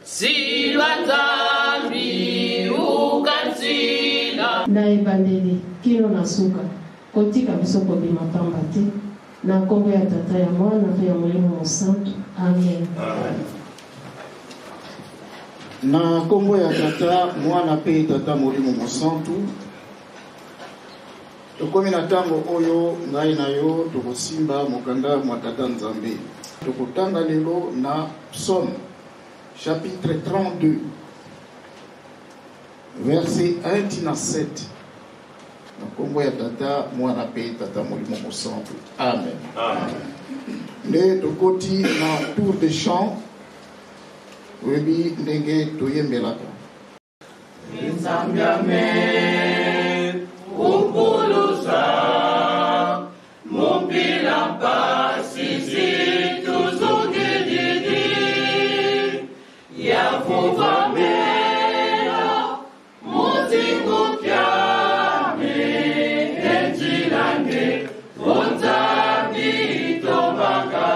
Silwatambi ukatsila na ebandeli kino na suka kotika biso kobima pamba te na kombo ya tata ya mwana pe ya molimo mosantu. Amen. Na kombo ya tata mwana pe tata molimo mosantu tokomi na tango oyo ngai na yo tokosimba mokanda mwa tata nzambe. Tokotanga lelo na Psaume chapitre 32 verset 1 na 7 na kombo ya tata mwana pe tata molimo mosantu. Amen. Nde tokoti na tour de chant webi ndenge toyembelaka. Nzambe amen ukulusa mupila pasisi tuzungilili yavuvamela muzingu kyame enjilange onzambi tomanga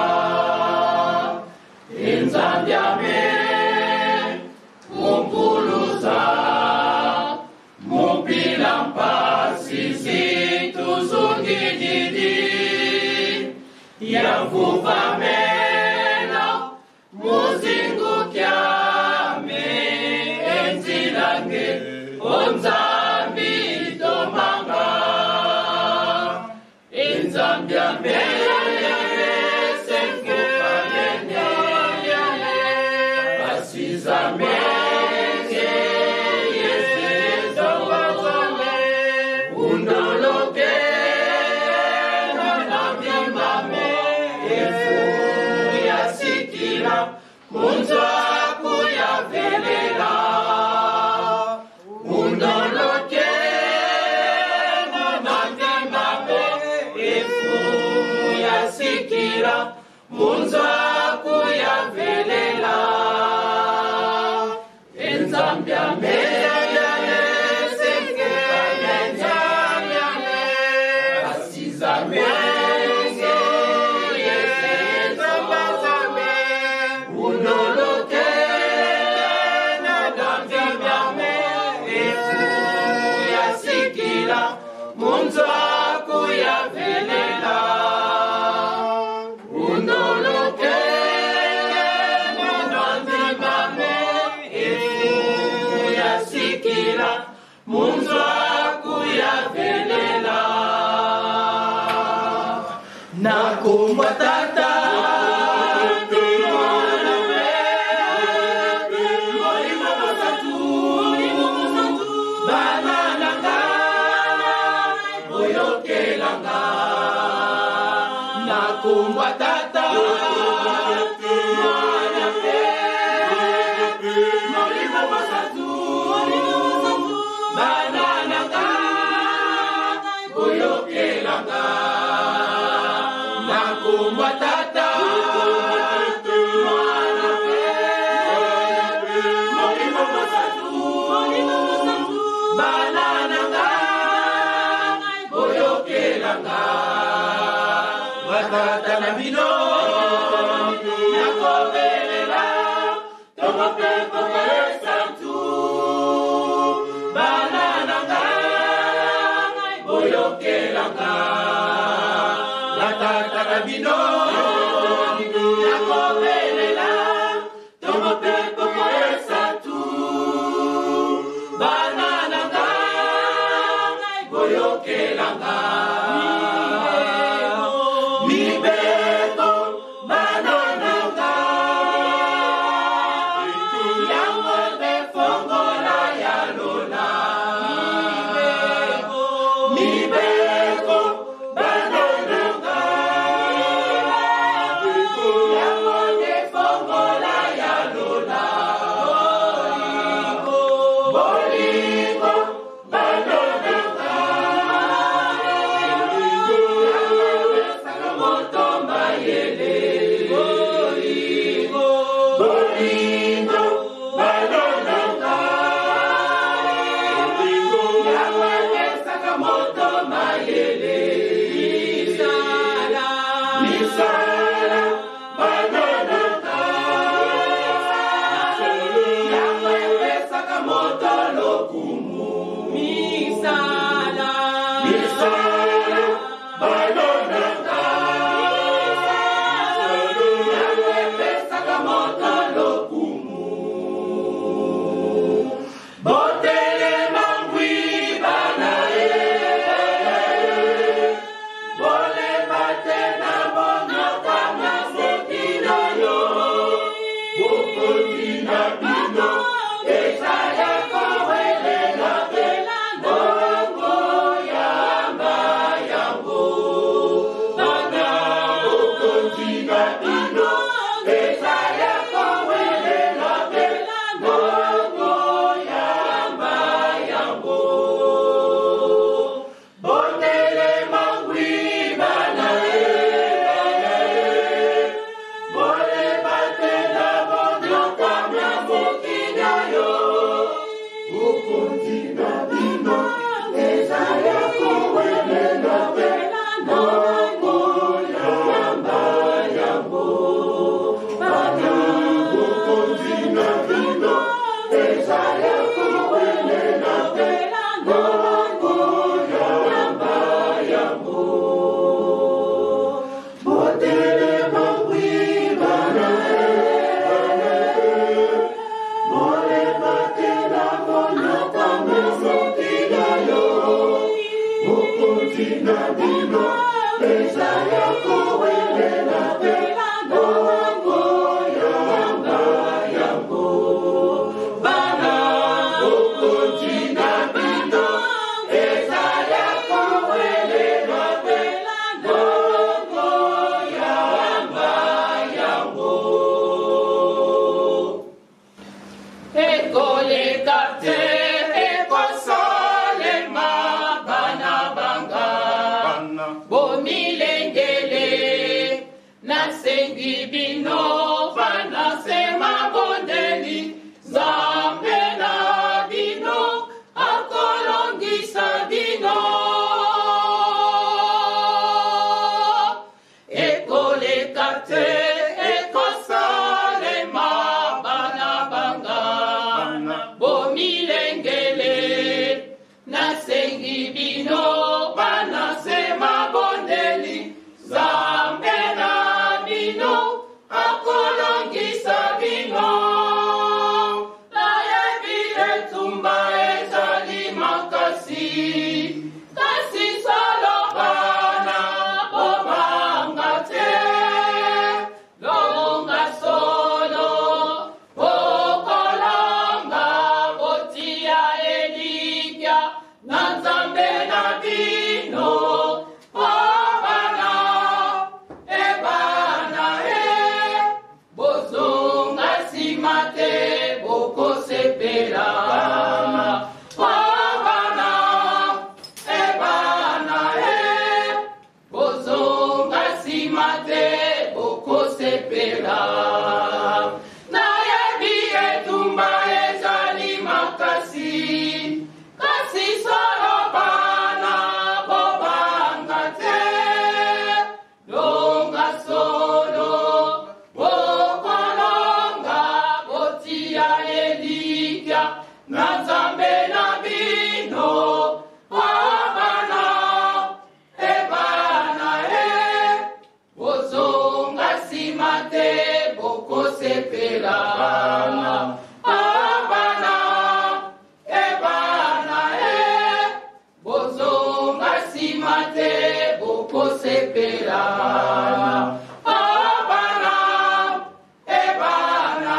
enzambi amen ukulusa mupila pasisi tuzungilili yavuvamela muzingu kyame enzilange onzambi tomanga enzambi amele senfukamene basizame Munza kuya velela Undoloke Nandimabe Efu ya sikira Munza kuya velela Enzambia mele Senfuka menzambia Asizame Munza kuya velela Undoloke Nandimabe Efu ya sikila Munza kuya velela Nakumba tata Kumba tata mwana pe molimo masatu banananga oyokelanga na kumba tata mwana pe molimo masatu banananga oyokelanga Tata na bino na kobelela tomo pepo santu banananga boyokelanga la tata na bino na kobelela tomo pepo santu banananga boyokelanga For nasengi bino banasema bondeli Nzambe na bino akolongisa bino ekoleka te ekosalema bana banga bomilengele nasengi bino banasema bondeli Nzambe na bino akolongisa bino nayebi etumba ezali makasi kasi solo bana bobanga te longa solo bokolanga botia elikya na Nzambe na bino obana ebana bozonga nsima te bokosepela obana ebana bozonga nsima te bokosepela nayebi etumba ezali makasi kasi solo bana bobanga te longa solo bokolonga botia elikya na Nzambe na bino obana ebana bozonga nsima te bokosepela obana ebana bozonga nsima te bokosepela obana ebana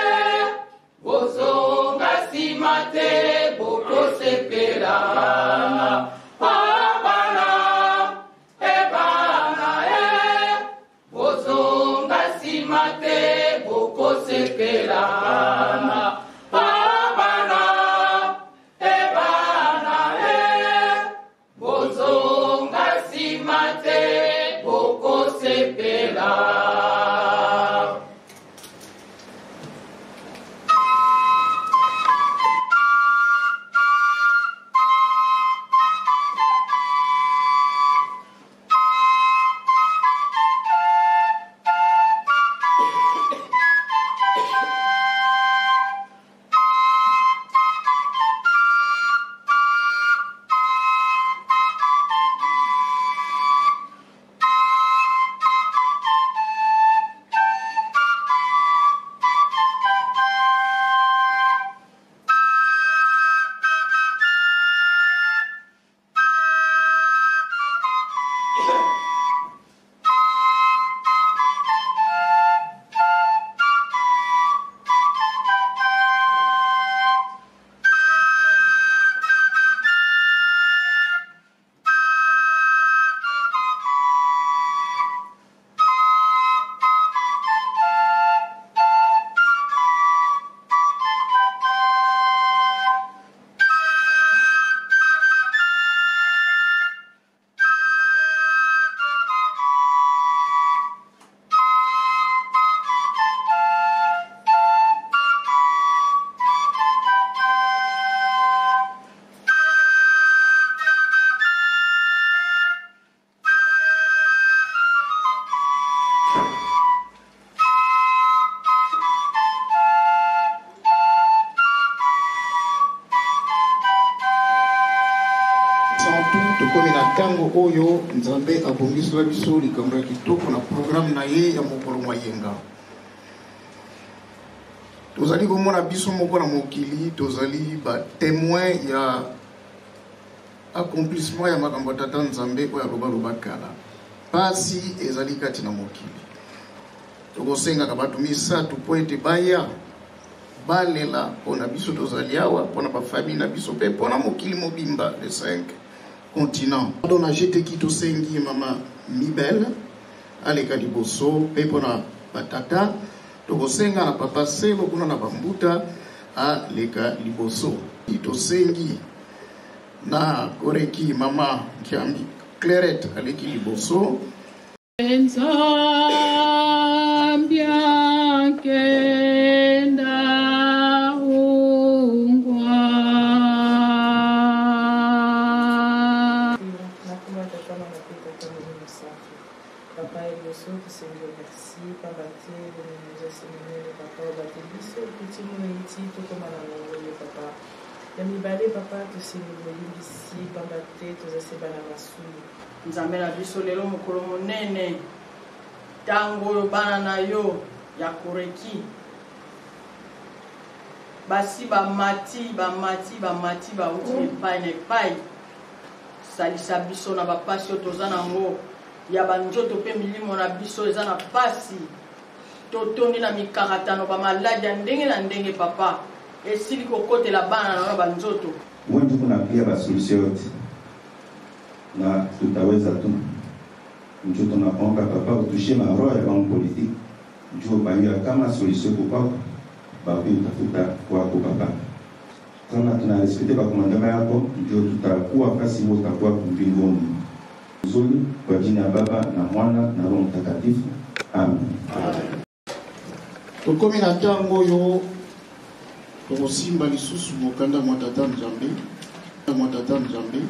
bozonga nsima te bokosepela obana ebana bozonga nsima te bokosepela obana ebana bozonga nsima te bokosepela. Tango oyo Nzambe abongisela biso likambo ya kitoko na programme na ye ya mokolo mayenga. Tozali komona biso moko na mokili, tozali ba témoin ya accomplissement ya makambo tata Nzambe oyo aloba kala. Pasi ezali kati na mokili. Tokosenga ka bato misatu po ete baya balela pona biso tozali awa pona ba famille na biso pe pona mokili mobimba les 5 continent. Dona jete kito sengi mama Mibel aleka liboso pe pona batata tokosenga na papa Selo kuna na bambuta aleka liboso kito sengi na koreki mama Kiambi Clairette aleki liboso. Seigneur, merci. Papa, nous assemblés, papa, baptisé, petit moïti, tout comme à la papa. Yamibale, papa, tu sais, nous ici, papa, tu sais, banamasu. Nous avons la vie sur les lots, mon nene. Tango, banana yo, yakureki. Basi, bamati, uti, paille. Salisa biso na bapasi oyo toza nango ya banzoto mpe milimo na biso eza na pasi totondi na mikaratano bamaladi ya ndenge na ndenge papa esili kokotela bana na banzoto wengi kunapia basolution yote na tutaweza tu njo tunaomba papa utushe maroho ya bangu politiki njo bangia kama solution kukwako bapi utafuta kwako papa kama tunarespekte bakomandama yako ndio tutakuwa fasi wote tutakuwa mbinguni nzuri kwa jina ya Baba na Mwana na Roho Mtakatifu. Amen. Tokomi na tango yo tokosimba lisusu mokanda mwatata Nzambe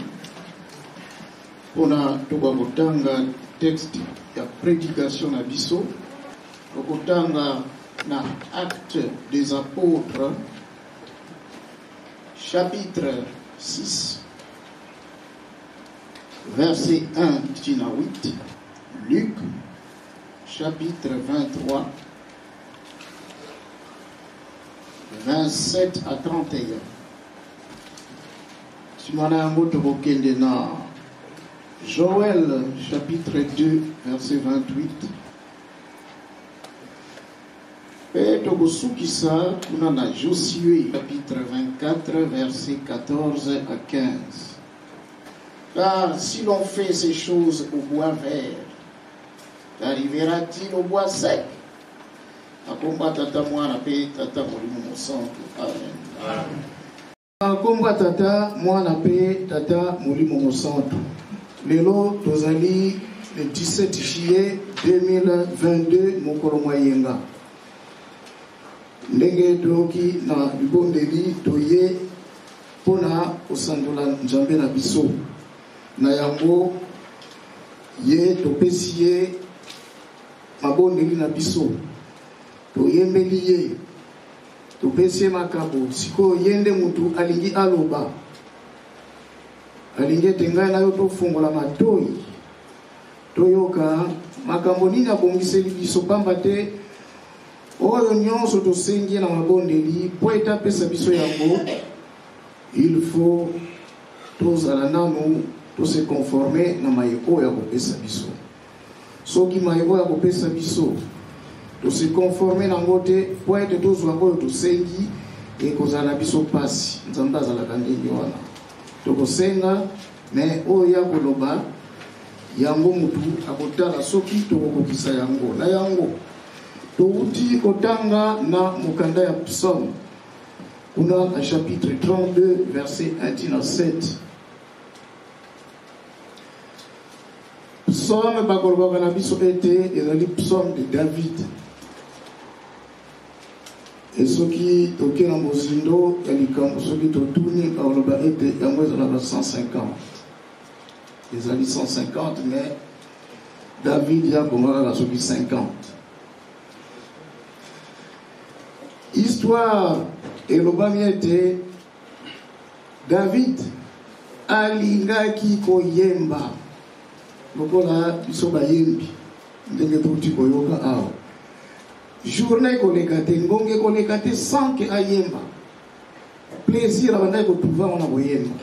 pona tokotanga texte ya prédication na biso tokotanga na Actes des Apôtres chapitre 6, verset 1 à 8, Luc, chapitre 23, 27 à 31. Joël, chapitre 2, verset 28. Et Togosukisa, on a Josué, chapitre 24, verset 14 à 15. Car si l'on fait ces choses au bois vert, arrivera-t-il au bois sec? Akomba tata mwana pe tata molimo mosantu. Amen. Akomba tata mwana pe tata molimo mosantu. Lelo tozali le 17 juillet 2022 mokolo moyenga. Ndenge toki na libondeli toye pona kosandola Nzambe na biso na yango ye topesi ye mabondeli na biso toyembeli ye topesi ye makabo siko yende mutu alingi aloba alingi tengai na yo tofungola matoi toyoka makambo nini abongiseli biso pamba te oyo nyonso tosengi na mabondeli po etapesa biso yango il faut tozala nanu tose conformer na mayeko ya kopesa biso soki mayeko ya kopesa biso tose conformer nango te po ete tozwa oyo tosengi ekozala biso pasi Nzambe azalaka ndenge wana tokosenga me oyo ya koloba yango mutu akotala soki tokokokisa yango na yango touti kotanga na mukanda ya psaume kuna na chapitre 32 verset 1 à 7. Psaume bakoloba na biso ete ezali psaume de David. Et soki toke na mozindo ya likambo soki totuni bakoloba ete yango ezalaka 150. Ezali 150 mais David ya kongaka soki 50. Histoire elobami ete David alingaki koyemba lokola biso bayembi ndenge tuti koyoka awa journée koleka te ngonge koleka te sans que ayemba plaisir abandaki kotuva wana koyemba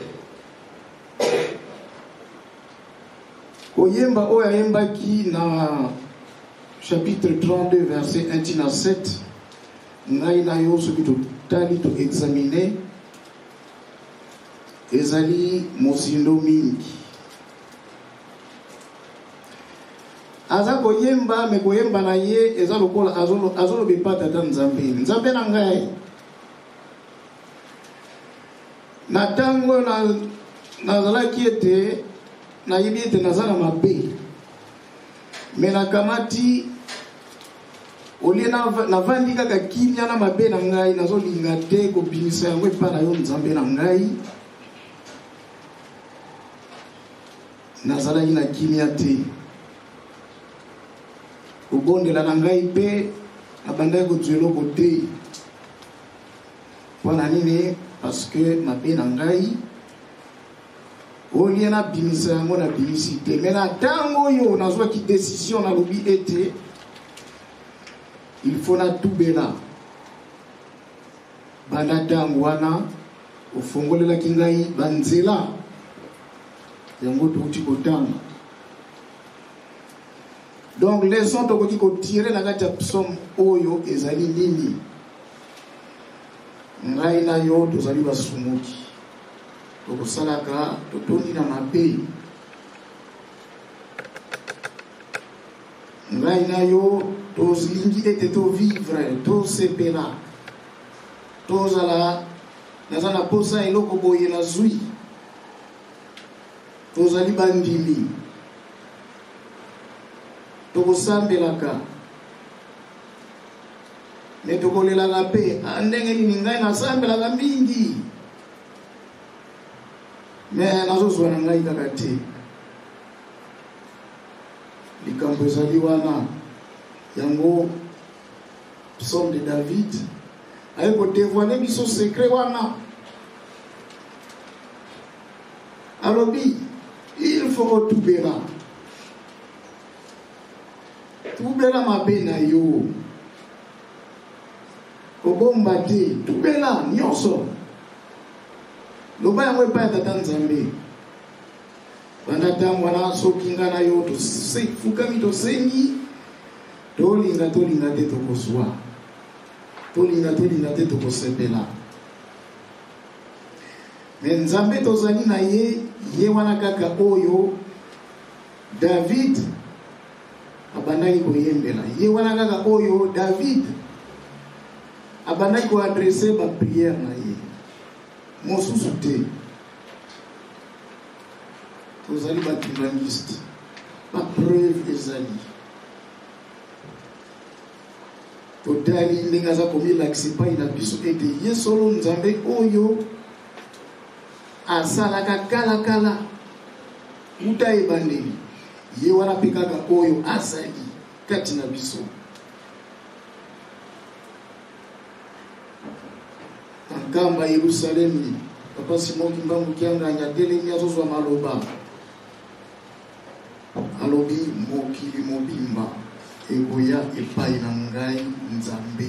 koyemba oyo ayembaki na chapitre 32 verset 1 à 7 ngai na yo soki totali toexamine ezali mosindo mingi aza koyemba me koyemba na ye eza lokola azoloba epa tata Nzambe na ngai na ntango nazalaki ete nayebi ete naza na mabe me nakamati olie navandi kaka kimia na mabe na ngai nazolinga te kobimisa yango epa na yo Nzambe na ngai nazalaki na kimia te kobondela na ngai mpe abandaki kozwa eloko te. Mpona nini? Parce que mabe na ngai olie nabimisa yango nabimisi te. Me na ntango oyo nazwaki décision nalobi ete il faut natubela. Banda ntango wana ofongolelaki ngai banzela yango touti kotanga. Donc leçon tokoki kotire na kati ya psaume oyo ezali nini? Ngai na yo tozali basumuki, tokosalaka totoni na mabe. Ngai na yo tozilingi ete tovivre, tosepela, tozala naza na posa eloko boye na zwi, tozali bandimi, tokosambelaka, me tokolelaka mpe ndenge nini ngai nasambelaka mingi me nazozwa na ngai kaka te. Likambo ezali wana yango psaume de David aye kodevoile biso secret wana. Alobi il faut kotubela, tubela mabe na yo, kobomba te, tubela nyonso. Loba yango epai ya tata Nzambe. Banda ntango wana soki nga na yo tofukami tosengi, tolinga te tokozwa, tolinga te tokosepela. Me Nzambe tozali na ye wana kaka oyo David abandaki koyembela, ye wana kaka oyo David abandaki koadrese bapriere na ye, mosusu te. Tozali batribangiste, bapreuve ezali. Totali ndenge aza komilakisa epai na biso ete ye solo Nzambe oyo asalaka kala uta ebandeli, ye wana mpe kaka oyo azali kati na biso. Nkamba Yerusalemi, Papa Simon Kimbangu Kianganya telemi azozwa maloba. Alobi mokili mobimba ekoya epai na ngai Nzambe.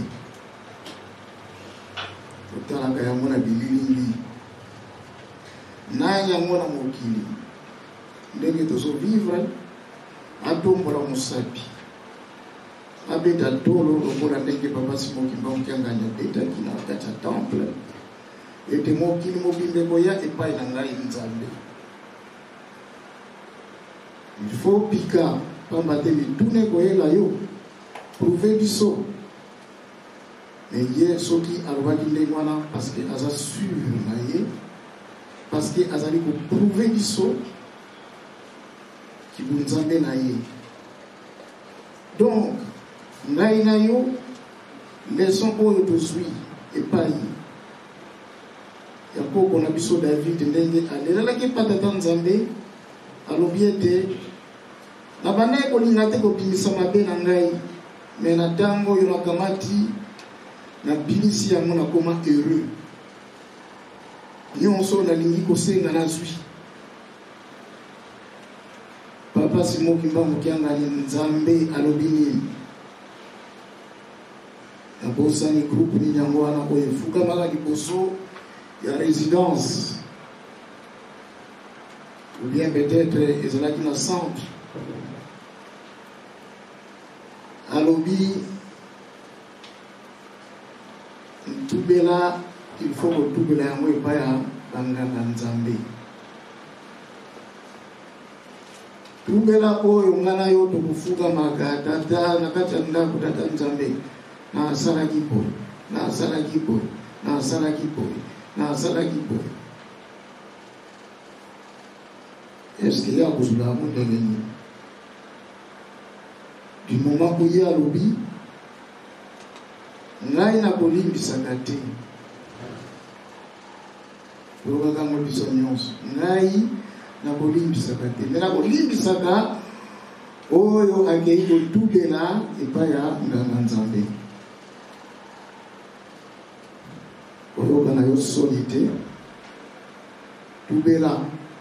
Totalaka yango na bililingi. Na yango na mokili ndenge tozovivre, atombola mosapi, abeta tolo lokola ndenge Papa Simon Kimbangu Kianganya betaki na kati ya temple, ete mokili mobimba ekoya epai na ngai Nzambe. Il faut pika pamba te mitune koyela yo prouver biso. Mais ye soki alobaki ndenge wana parce que aza sûr na ye, parce que azali ko prouver biso ki Nzambe na ye. Donc ngai na yo leçon oyo tozwi epai ya koko na biso David ndenge alelelaki patata Nzambe. Alobi ete na banaye kolinga te kobimisa mabe na ngai, me na ntango oyo nakamati na bilisi yango nakoma heureux. Nyonso nalingi kosenga nazwi. Papa Simon Kimbangu Kianganya Nzambe alobi nini? Nabosani groupe ni yango wana oyo efukamaka liboso ya résidence, ou bien peut-être ezalaki na centre. Alobi tubela, il faut tubela yango epai ya banganga Nzambe. Tubela oyo ngana yo tokufukamaka tata na kati ya ndako tata Nzambe na asalaki boye, na asalaki boye, na asalaki boye, na asalaki boye. Est-ce qu'il y a besoin de gagner? Du moment où il y a lobby, ngai na kolimbisaka te. Lokaka ngo biso nyonso. Ngai na kolimbisaka te. Na kolimbisaka oyo akei kotubela epai ya nganga nzambe oyoka na yo soni te tubela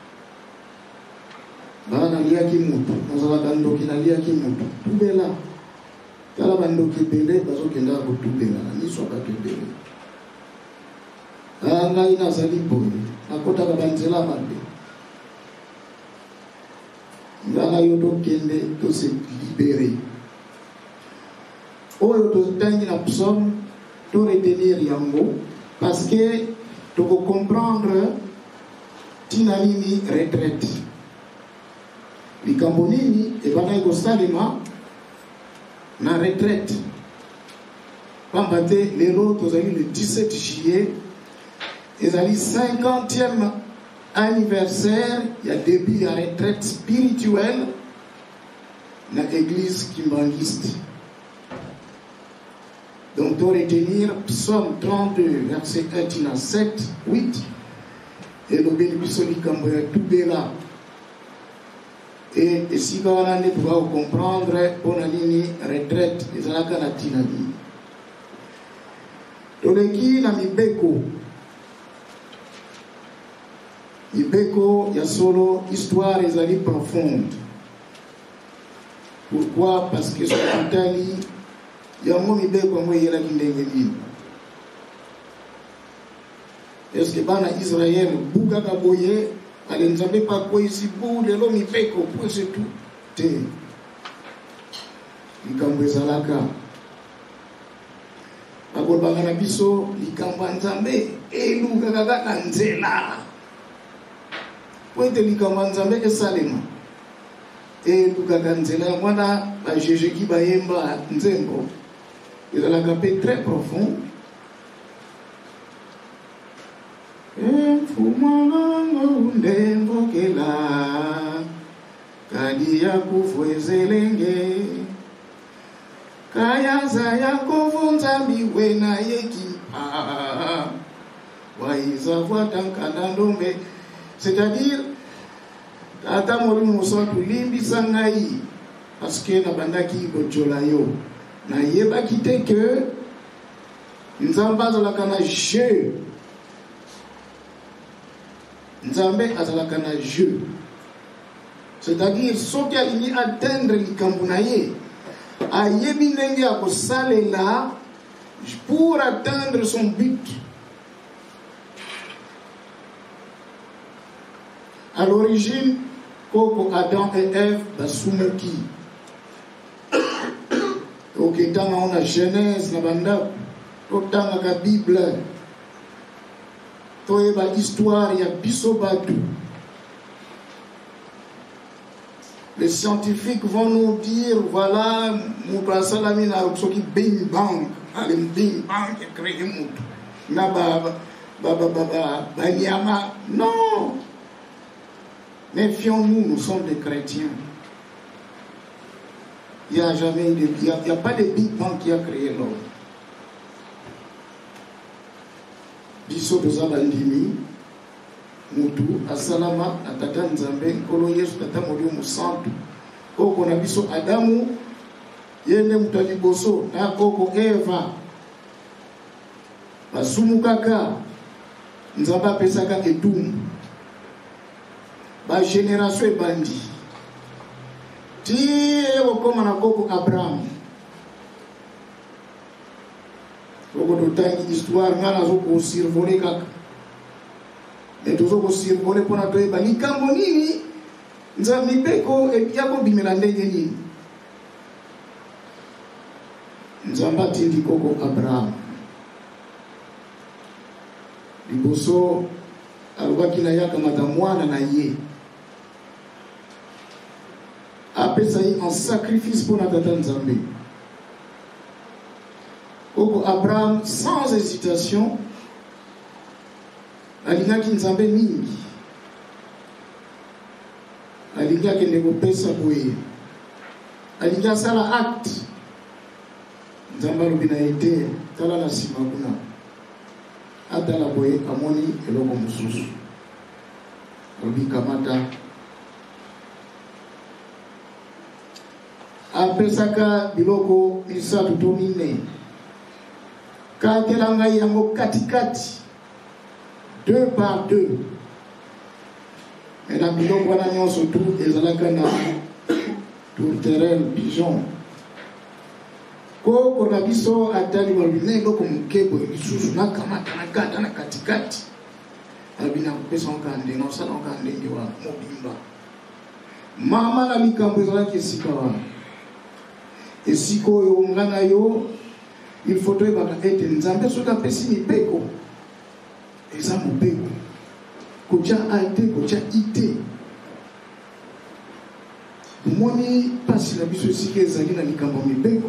bana naliaki mutu nazalaka ndoki naliaki mutu tubela tala bandoki ebele bazokendaka kotubela na miso ya bato ebele ngai nazali boye nakotaka banzela mabe ngana yo tokende tose libere oyo totangi na psaume to retenir yango parce que toko comprendre tina nini retraite likambo nini ebana ekosalema na retraite pamba te lelo tozali le 17 juillet ezali 50e anniversaire ya début ya retraite spirituelle na église kimbangiste. Donc to retenir psaume 32 verset 1 à 7 8 elobeli biso likambo ya tubela et esika wana nde toka comprendre mpona nini retraite ezalaka na ntina nini. Toleki na mibeko ya solo histoire ezali profonde. Pourquoi? Parce que sokotali yango mibeko yango eyelaki ndenge nini. Est-ce que bana Israël bukaka boye ale nzambe pakwesi bu lelo mibeko po c'est tout te likambo ezalaka bakolobaka na biso likambo ya nzambe elukaka kaka nzela po ete likambo ya nzambe esalema elukaka nzela yango wana bajejeki bayemba nzembo ezalaka mpe très profond. Mfumanango ndembokela kadi ya kufwezelenge kayaza ya kuvunzambi wena yekipa waizavwa tankanda ndombe. C'est-à-dire tata mori muso tulimbisa ngai parce que na bandaki bojola yo na yebaki te que nzamba azalaka na jeu. Nzambe azalaka na jeu. C'est-à-dire soki alingi atteindre likambo na ye ayebi ndenge ya kosalela pour atteindre son but. À l'origine, koko Adam et Ève basumuki. Oketanga on a Genèse na banda totanga ka Bible. Toyeba histoire ya biso batu. Les scientifiques vont nous dire voilà mutu asalami na soki bing bang ale bing bang créé mutu na banyama. Non, méfions-nous, nous sommes des chrétiens. Il n'y a jamais il y a pas de big bang qui a créé l'homme. Biso toza bandimi mutu asalama atata nzambe nkolo Yesu tata molio musantu koko na biso Adamu yende mutu aliboso na koko Eva basumukaka nzambe apesaka etumu ba génération ebandi ti okoma na koko Abraham. Loko totangi histoire ngana zoko sirvole kaka etozoko sirvole pona toyeba likambo nini nzambe mibeko yako bimela ndenge nini. Nzambe atindi koko Abraham liboso alobaki na yaka mata mwana na ye apesa ye en sacrifice pona tata nzambe. Koko Abraham sans hésitation alingaki nzambe mingi alingaki ndeko pesa boye alingi asala acte nzambe alobi na ete tala na nsima kuna atala boye amoni eloko mosusu alobi kamata apesaka biloko misatu to mine katela ngai yango katikati 2 par 2 na biloko wana nyonso tu ezalaka na tourterelle pigeon koko na biso atali balune eloko mokebo lisusu nakamata na kata na katikati abina kopesa onka ndenge osala onka ndenge wa mobimba mama na likambo ezalaki esika wana esika oyo nga na yo il faut toyebaka ete nzambe soki apesi mibeko eza mobeko kotya a te kotya i te omoni mpasi na biso esika ezali na likambo mibeko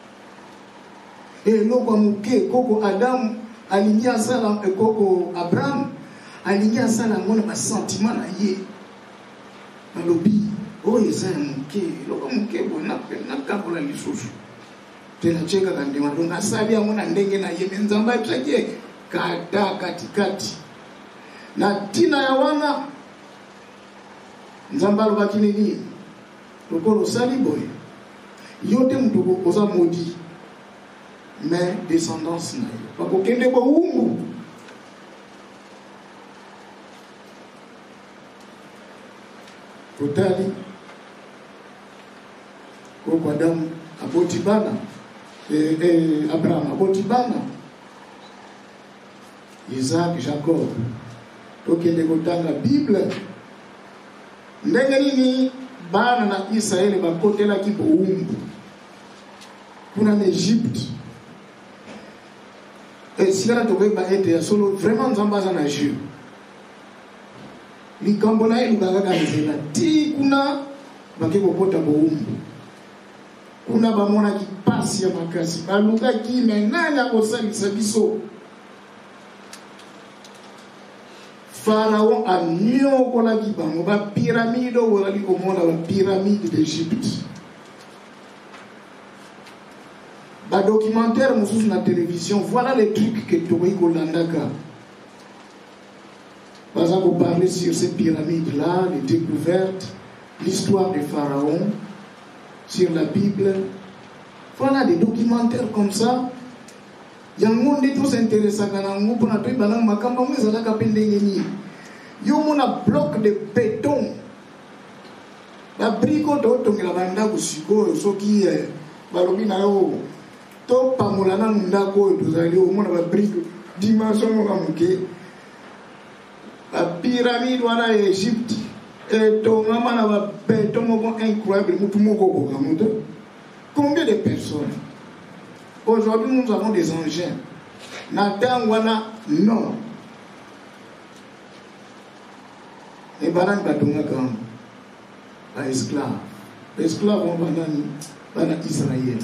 eloko ya moke koko adamu alingi asala koko abraham alingi asala yango na basentima na ye alobi oyo eza ya moke eloko moke bo nakabola lisusu te natyekaka ndema donc asali yango na ndenge na ye me nzambe atyaki kata katikati na ntina ya wana nzambe alobaki nini lokola osali boye yo te moto oza modi mais descendance na yo bakokende bowumbu totali koko adamu aboti bana abraham aboti bana Isaac, Jacob tokende kotanga bible ndenge nini bana na Israeli bakotelaki bowumbu kuna na Egypte esikana tokoyeba ete ya solo vraiment nzambe aza na jeu likambo na ye lukaka kaka nzela ti kuna bake kokota bowumbu kuna bamonaki pasi ya makasi balukaki me nani akosalisa biso Pharaon anyokolaki bango bapiramide oyo ozali komona bapiramide d'Egypte documentaire mosusu na télévision voilà les trucs que tokoki kolandaka baza koparler sur ces pyramides là les découvertes l'histoire de Pharaon sur la Bible voilà des documentaires comme ça yango nde tosinteresaka nango mpona toyeba nango makambo yango ezalaka mpe ndenge nini yo mona bloc de béton babriko tootongela bandako sikoyo soki balobi na yo topamola nanu ndako oyo tozali omona babrike dimension moka moke bapiramide wana ya Egypte etongama na babeton moko incroyable mutu moko okokango te combien de personnes aujourd'hui nous avons des engins na ntango wana non ebanani batongaka yango baesclave o banani bana Israel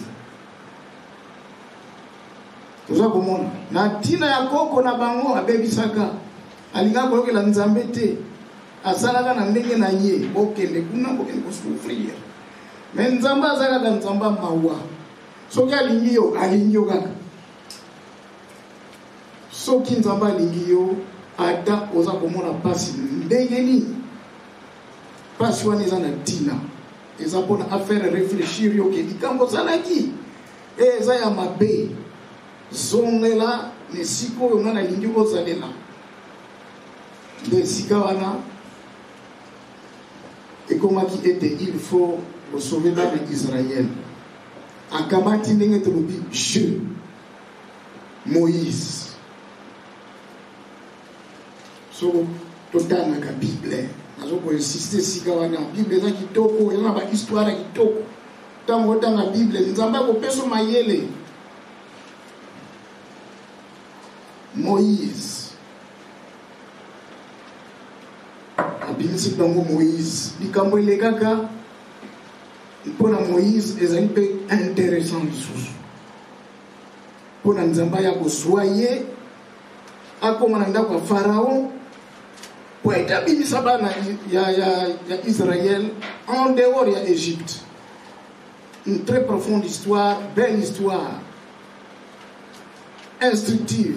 toza komona na ntina ya koko na bango abebisaka alingaka koyokela nzambe te asalaka na ndenge na ye bokende kuna bokende kosufrir me nzambe aza kaka nzambe mawa soki alingi yo kaka soki nzambe alingi yo ata oza komona pasi ndenge nini pasi wana eza na ntina eza mpona affaire réfléchir yo ke likambo ozalaki eza ya mabe zongela na esika oyo nga nalingi ozalela nde esika wana ekomaki ete il faut osauve bana Israel akamati ndenge tolobi je Moïse so totangaka Bible nazokoinsiste esika wana Bible eza kitoko eza na bahistoire ya kitoko ntango otanga Bible nzambe akopesa mayele Moïse abimisi bango Moïse likambo elekaka mpona Moïse ezali mpe intéressant lisusu mpona nzambe ya kozwa ye akoma na ndako ya Pharaon po ete abimisa bana ya Israël en dehors ya Égypte. Une très profonde histoire, belle histoire, instructive.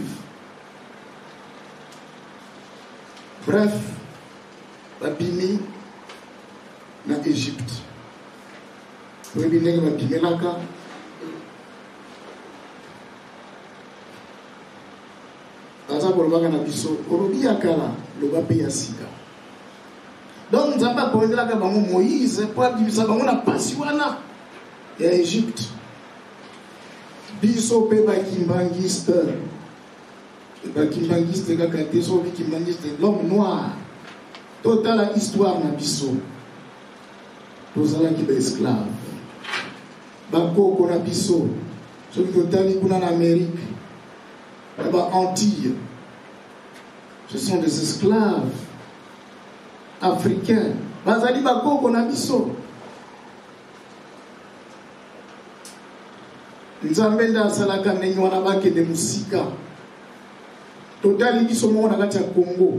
Bref, babimi na Égypte. oyebi ndenge bapimelaka baza kolobaka na biso olobi ya kala loba mpe ya sika. Donc nzambe apondelaka bango Moïse mpo abimisa bango na pasi wana ya Egypte. Biso mpe bakimbangiste kaka te, so bikimbangiste l'homme noir totala histoire na biso tozalaki baesclave bakoko na biso soki totali kuna na Amérique na ba-Antilles, ce sont des esclaves africains bazali bakoko na biso. Nzambe nda asalaka ndenge wana bakende musika totali biso moko na kati ya Congo,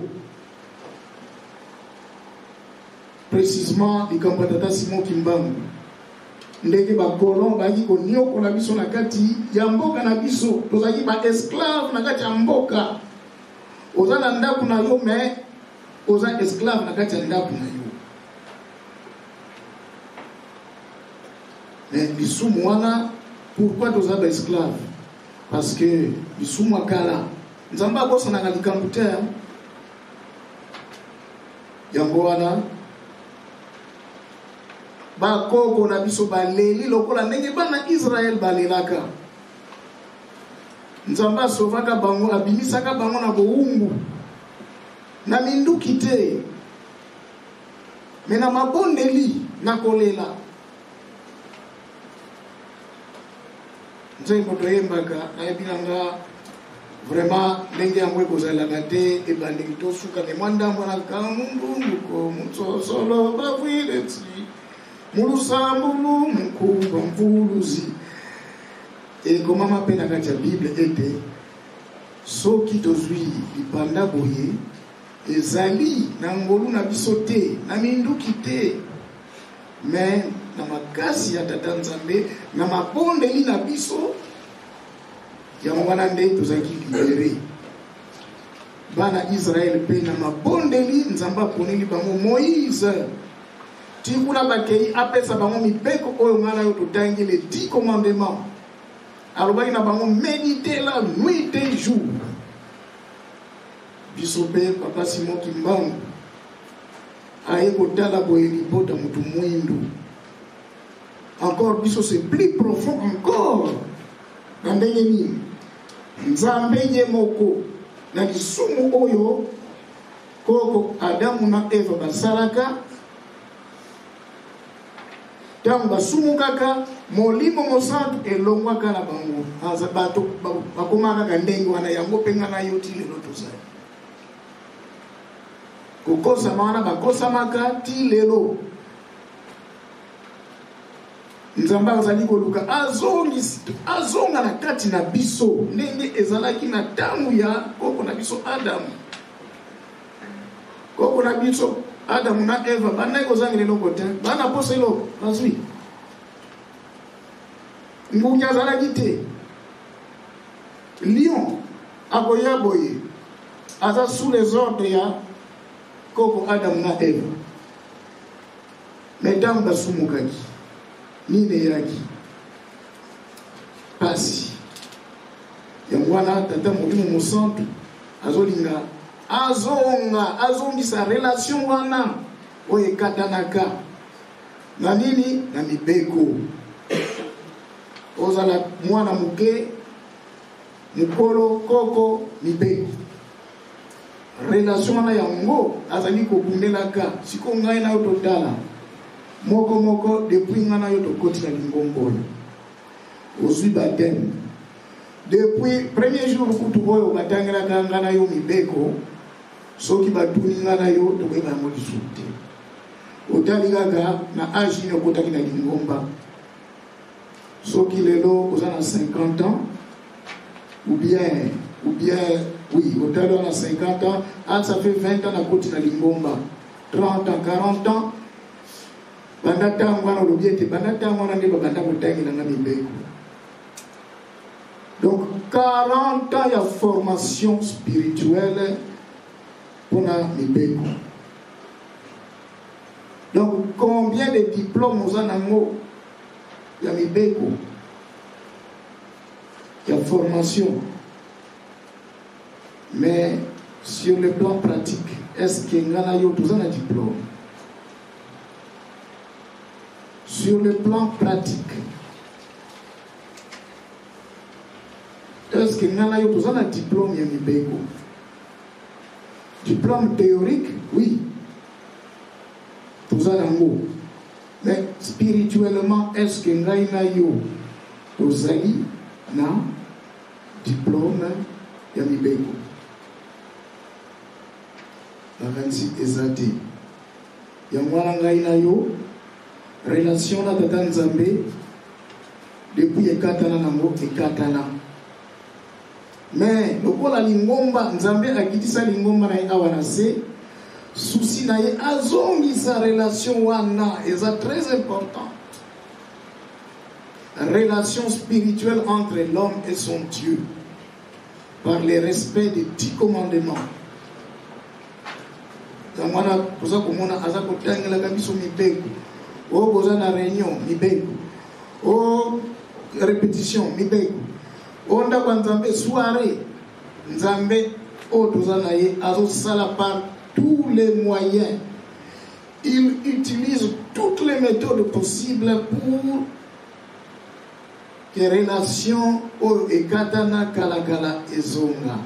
précisément likambo ya tata Simon Kimbangu ndenge bakolon baki koniokola biso na kati ya mboka na biso, tozalaki ba-esclave na kati ya mboka. Oza na ndako na yo me oza esclave na kati ya ndako na yo. Mais lisumu wana, pourquoi toza ba-esclave? Parce que lisumu akala nzamba abosanaka likambo te yango wana bakoko na biso baleli lokola ndenge bana Israel balelaka. Nzamba asovaka bango, abimisaka bango na bowumbu na minduki te me na mabondeli na kolela. Nzai moto yembaka nayebi nanga vraiment ndenge yango ekozalaka te ebandeli tosuka me mwandambo na kamundunduko mutsosolo bavwileti mulusambulu mukumba mvuluzi ekomama mpe na kati ya Bible ete soki tozwi lipanda boye ezali na ngolu na biso te na minduki te me na makasi ya tata Nzambe na mabondeli na biso yango wana nde tozalaki libere. Bana Israel mpe na mabondeli Nzambe aponeli bango Moïse tikuna bakei apesa bango mibeko oyo ngana yo totangi les 10 commandements. Alobaki na bango méditer la nuit et jour. Biso mpe papa Simon Kimbangu aye kotala boye libota mutu mwindu. Encore biso c'est plus profond encore. Na ndenge nini Nzambe ye moko na lisumu oyo koko Adamu na Eva basalaka tangu basumu kaka molimo mosantu elongwaka na bango aza bato bakomaka ka ndenge wana yango penga na yo ti lelo tozali kokosama wana bakosamaka ti lelo. Nzambe azali koluka azonga na kati na biso ndenge ezalaki na tangu ya koko na biso Adamu. Koko na biso Adamu na Eva bana kozangela eloko te bana posa eloko bazwi ngunya azalaki te. Lion akoya boye aza sous les ordres ya koko Adamu na Eva. Mais tangu basumukaki nini yaki pasi yango wana tata Molimo Mosantu azolinga azongisa relation wana oyo ekatanaka na nini na mibeko. Ozala mwana muke mukolo koko mibeko relation wana yango azali kobundelaka siko ngai na yo totala moko depuis ngana yo tokoti na lingombo ozwi baptême depuis premier jour kutu oyo batangelaka ngana yo mibeko soki batuni ngana yo tokoyeba yango lisusu te. Otali kaka na age nini okotaki na lingomba soki lelo oza na 50 ans ou bien oui otali wana 50 ans ça fait 20 ans na koti na lingomba 30 ans 40 ans banda tango wana olobi ete banda tango wana nde babanda kotangelanga mibeko. Donc 40 ans ya formation spirituelle pona mibeko. Donc combien de diplômes oza nango il y a mibeko, il y a formation. Mais sur le plan pratique, est-ce qu'il y a un diplôme? Sur le plan pratique, est-ce qu'il y a un diplôme? Il y a mibeko. Diplôme théorique, oui. Tout ça dans le mais spirituellement, est-ce que nous avons un diplôme? Il y a mibeko. La 26 exacte. Il y a une relation na tata Nzambe depuis ekatana nango ekatana. Mais lokola lingomba Nzambe akitisa lingomba na awana se souci na ye azongi sa relation wana est très important. La relation spirituelle entre l'homme et son Dieu par le respect des 10 commandements. Zamwana kuza kumona aza kutangela kabiso mibeko. O koza na réunion mibeko. O répétition mibeko. Onda kwa Nzambe soirée Nzambe o tozana ye azo sala par tous les moyens. Il utilise toutes les méthodes possibles pour que relation o ekatana kalakala ezonga.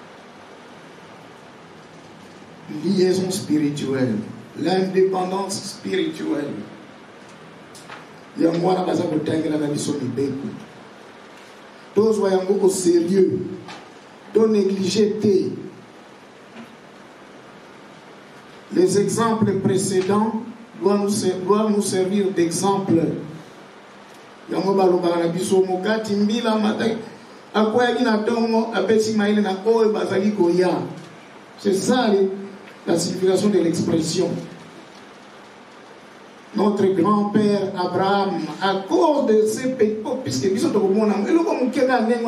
Liaison spirituelle, l'indépendance spirituelle. Il y a moi la base de la mission de Békou. Tous voyons au sérieux, de négliger. Les exemples précédents doivent nous servir d'exemple. Il y a la mission de Mokati, Mbila, Matai, Akwayagina Tongo, Apesi Maïle, na Oe, Bazali Koya. C'est ça la signification de l'expression. Notre grand-père Abraham, à cause de ces petits puisque ils sont au monde, et le comme qui a gagné,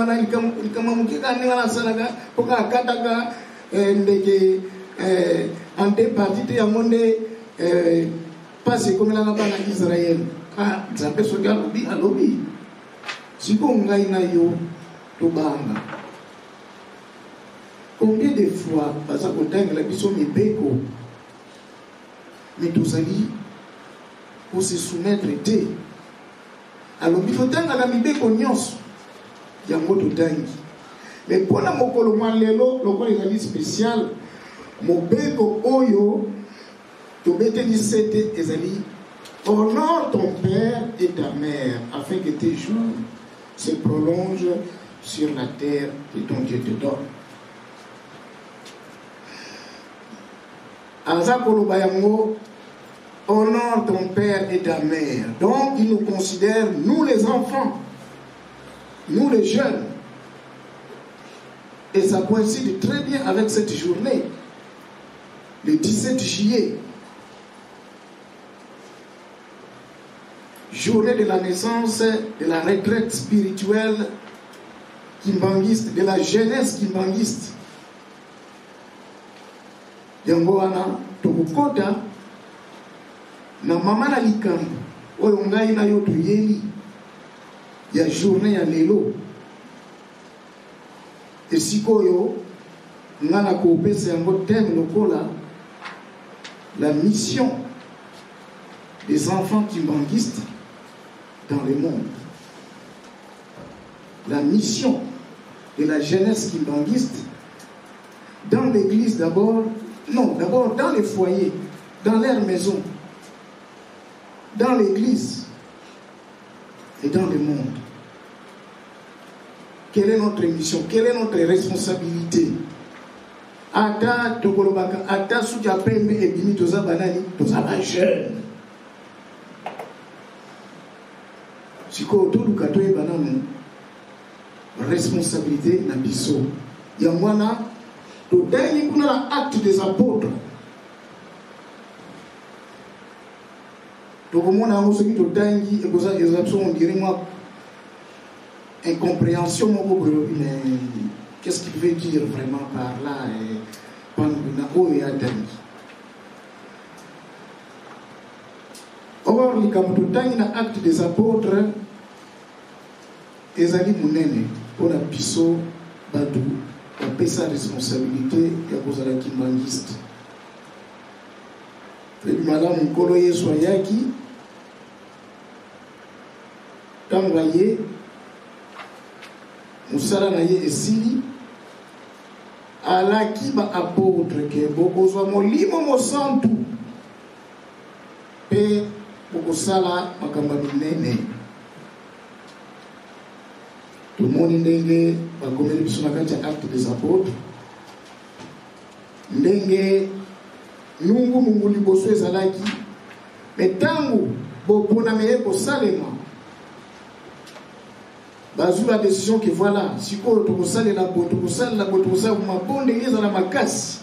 en deux parties, il y a monde passé comme la bana Israël. Ah, ça peut se garder à l'obéi. Si on a une ayo, to banga. Combien de fois, parce que la mission est béco, mais tout ça dit, pour se soumettre, alors il faut tenir la béco nyos, il y a un mot de dingue. Mais pour la mokolo malelo, le quoi est spécial, mon béco oyo, tu mets 17 ezali, honore ton père et ta mère, afin que tes jours se prolongent sur la terre que ton Dieu te donne. Honore ton père et ta mère. Donc, il nous considère, nous les enfants, nous les jeunes. Et ça coïncide très bien avec cette journée, le 17 juillet. Journée de la naissance, de la retraite spirituelle kimbanguiste, de la jeunesse kimbanguiste. Yango wana tokukota na mama na likambo oyo ngai na yo toyeli ya journée ya lelo esikoyo ngana kopesa yango thème lokola la mission des enfants kimbanguistes dans le monde, la mission de la jeunesse kimbanguiste dans l'église d'abord. Non, d'abord dans les foyers, dans leur maison, dans l'église et dans le monde. Quelle est notre mission? Quelle est notre responsabilité? Ata tokolobaka, ata suki apembe ebimi toza banani, toza ba jeune. Siko toluka toyeba nanu responsabilité na biso. Ya mwana totangi kuna acte des apôtres. Tokomona ngo soki totangi ekoza exception on dirait moi incompréhension moko boyo mais qu'est-ce qu'il veut dire vraiment par là et panduna o ya tangi. Or likambo totangi na acte des apôtres ezali munene pour la biso badu on sa responsabilité ya kozala kimbangiste. Ebi malamu nkolo Yesu ayaki ntango aye mosala na ye esili alaki ba apôtre ke bokozwa molimo mosantu mpe bokosala makambo minene. Tomoni ndenge bakomeli biso na kati ya Actes des Apôtres ndenge nungu liboso ezalaki me ntango bopona meye kosalema bazwi la décision que voilà sikoyo tokosalela boye tokosalela mabo ndenge ezala makasi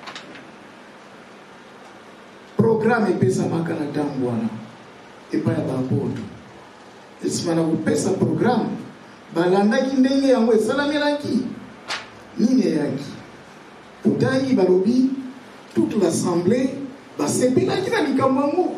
programme epesamaka na ntango wana epai ya baapôtre esima na kopesa programme balandaki ndenge yango esalamelaki nini eyaki otangi balobi toute l'assemblée basepelaki na likambo yango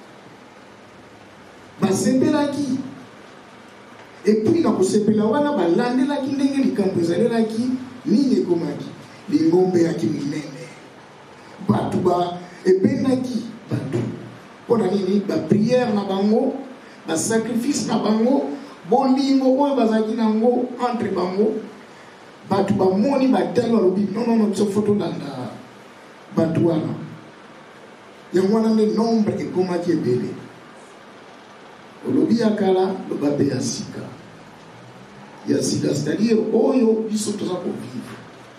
basepelaki epuis na kosepela wana balandelaki ndenge likambo ezalelaki nini ekomaki lingombe yaki minene bato ebendaki bato mpona nini bapriere na bango basacrifice na bango bolingo oyo bazalaki nango entre bango bato bamoni batali balobi non biso fo tolanda bato wana yango wana nde nombre ekomaki ebele olobi ya kala loba mpe ya sika c'est-à-dire oyo biso toza kovivre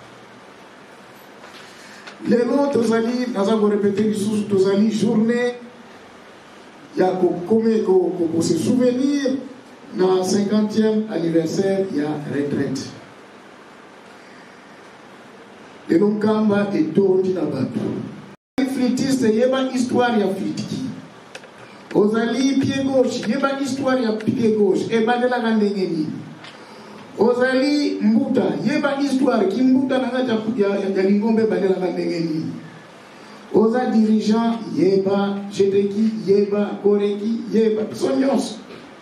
lelo tozali naza korepete lisusu tozali journée ya se souvenir na 50e anniversaire ya retraite lelo nkamba etondi na bato flûtiste yeba histoire ya flûtiki ozali pied gauche yeba histoire ya pied gauche ebandelaka ndenge nini ozali mbuta yeba histoire ki mbuta na kati ya lingombe ebandelaka ndenge nini oza dirigeant yeba jeteki yeba koreki yeba biso nyonso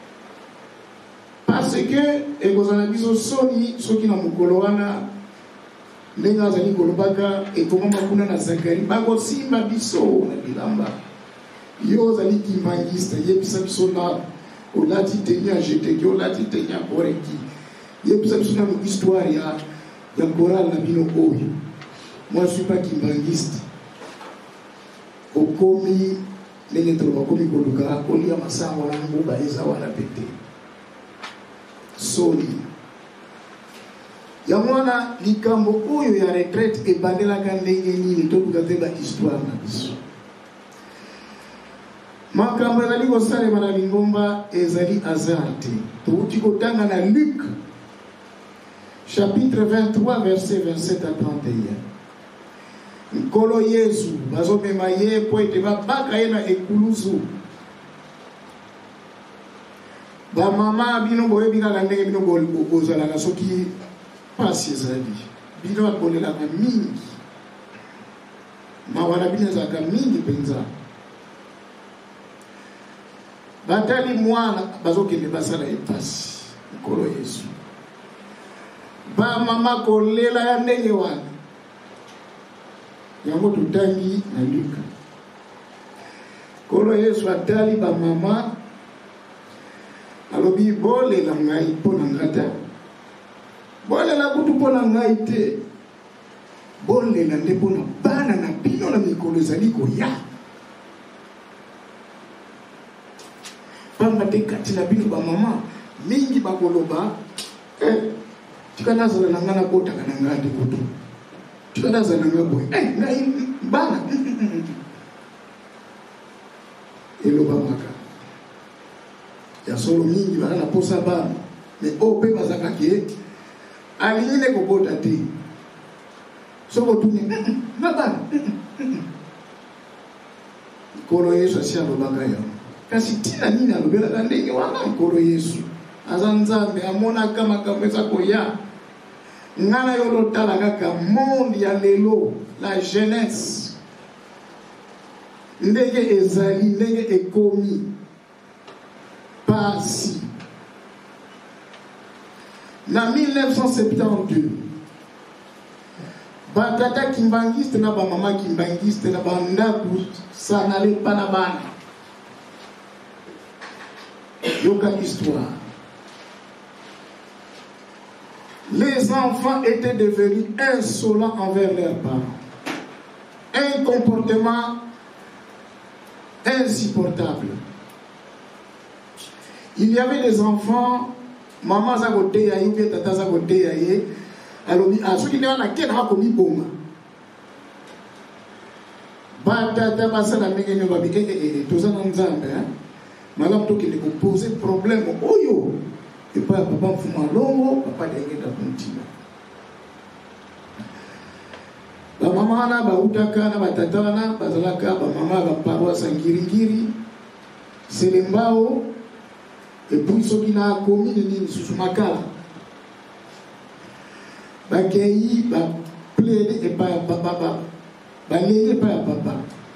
parce que ekozala biso soni soki na mokolo wana ndenge azali kolobaka ekomama kuna na Zakari bakosimba biso na bilamba yo ozali kimbangiste yebisa biso na olati teni ya jeteki olati teni ya koreki yebisa biso na histoire ya chorale na bino oyo. Moi je suis pas kimbangiste okomi ndenge toloba komi koluka kolia masango na mbuba eza wana pete soni ya mwana likambo oyo ya retraite ebandelaka ndenge nini tokuta te bahistoire na biso makambo ezali kosalema na lingomba ezali hasard te touti kotanga na Luc chapitre 23 verset 27 à 31 nkolo Yesu bazomema ye po ete babaka ye na ekulusu bamama bino boyebi kaka ndenge bino bozalaka soki pasi ezali bino bakolelaka mingi mawa na bino ezalaka mingi mpenza batali mwana bazokende basala epasi nkolo Yesu bamama kolela ya ndenge wana yango tutangi na Luka nkolo Yesu atali bamama alobi bolela ngai mpo na ngata bolela kutu mpo na ngai te bolela nde mpo na bana na bino na mikolo ezali koya pamba te kati na bino bamama mingi bakoloba tika nazala na nga nabotaka na ngai te kutu tika nazala na nga boye ngai bana eloba maka ya solo mingi bana na posa bana me ope bazaka ke aline kobota te soko tuni na bana nkolo Yesu asi alobaka ya kasi tina nini alobelaka ndenge wana nkolo Yesu aza nzambe amonaka makambo eza koya ngana yo lotala kaka monde ya lelo la jeunesse ndenge ezali ndenge ekomi pasi En 1972, batata kimbangiste na ba mama kimbangiste na ba ndaku sanale panabana. Yoka histoire. Les enfants étaient devenus insolents envers leurs parents. Un comportement insupportable. Il y avait des enfants, maman zagote yaye ou bien tata zagote yaye, alobi ceux qui n'ont pas qu'un hakomi boma. Ba tata basala menge nyoba bi toza na nzambe hein. Madame to qui ne poser problème oyo. Et pas papa fuma longo, papa dengeta kuntina. Ba mama na ba utaka na ba tata na bazalaka ba mama ba parwa sangiringiri. Selembao et puis ceux qui n'a commis ni susumakala. Ba kei ba plaider et pas papa ba leye pas papa.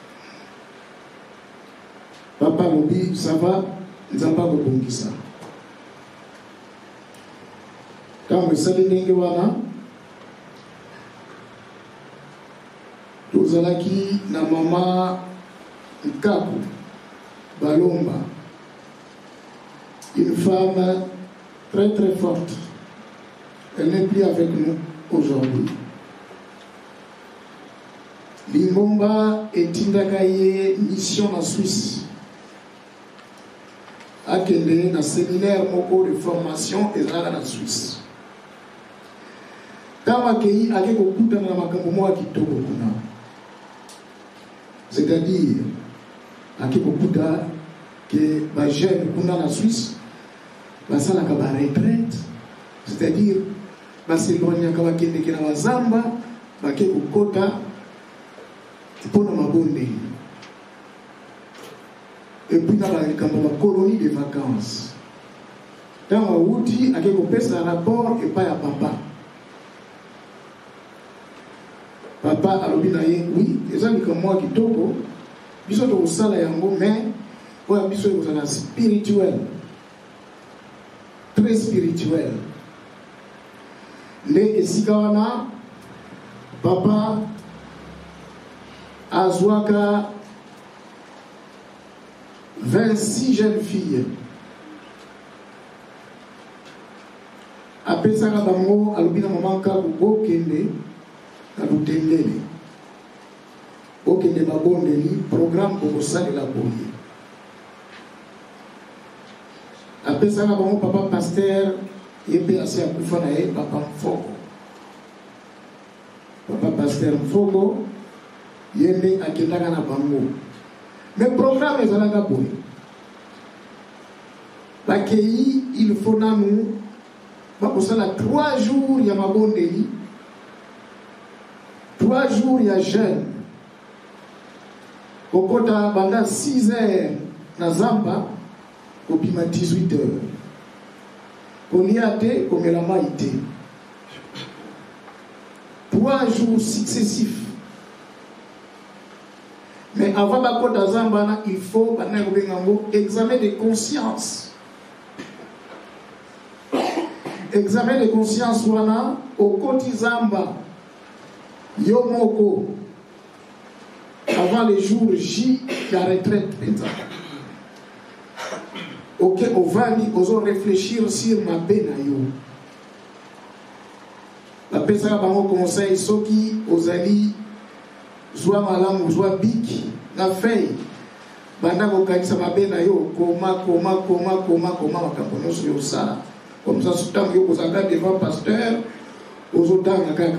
Papa lobi ça va, nzamba ko bongisa. Quand vous savez que tozalaki na mama Nkaku Balomba, une femme très très forte. Elle n'est plus avec nous aujourd'hui. Lingomba et Tindakaye mission en Suisse. Akende na séminaire moko de formation et en Suisse. C'est-à-dire, que les jeunes en Suisse, ça la retraite, c'est-à-dire, c'est loin de la Zamba, kota pour la bonne. Et puis, dans la colonie de vacances. Dans la outil, à un rapport et pas à papa. Papa alobinaye oui ezali comme moi qui toko biso to sala yango mais oya biso ezala spirituel, très spirituel. Les esikawana papa azwaka 26 jeunes filles. Après ça bango alobina maman ka ko kende Kabutendele. Ok, de ma bonne programme pour ça de la bonne. Après ça, mon papa pasteur, il est assez à Koufanae, papa Mfogo. Papa pasteur Mfogo, il est à Kendagana Bango. Mais le programme est à la bonne. L'accueil, il faut nous, pour ça, 3 jours, il y a ma bonne. 3 jours, il y a jeûne. Au kota banda 6 heures na Zamba, au pima 18 heures. Qu'on y a été, comme la maïté. 3 jours successifs. Mais avant la kota Zamba, il faut examen de conscience. Examen de conscience wana au koti Zamba. Yomoko, avant les jours J, la retraite. Ok, on va réfléchir sur ma benayo. La personne va me conseiller ceux qui, aux alliés, soit malam, soit bic, la feuille. Banda kokanisa ma benayo, comment, makapono sur ça. Comme ça, tout le temps, vous avez devant pasteur. Aux autres,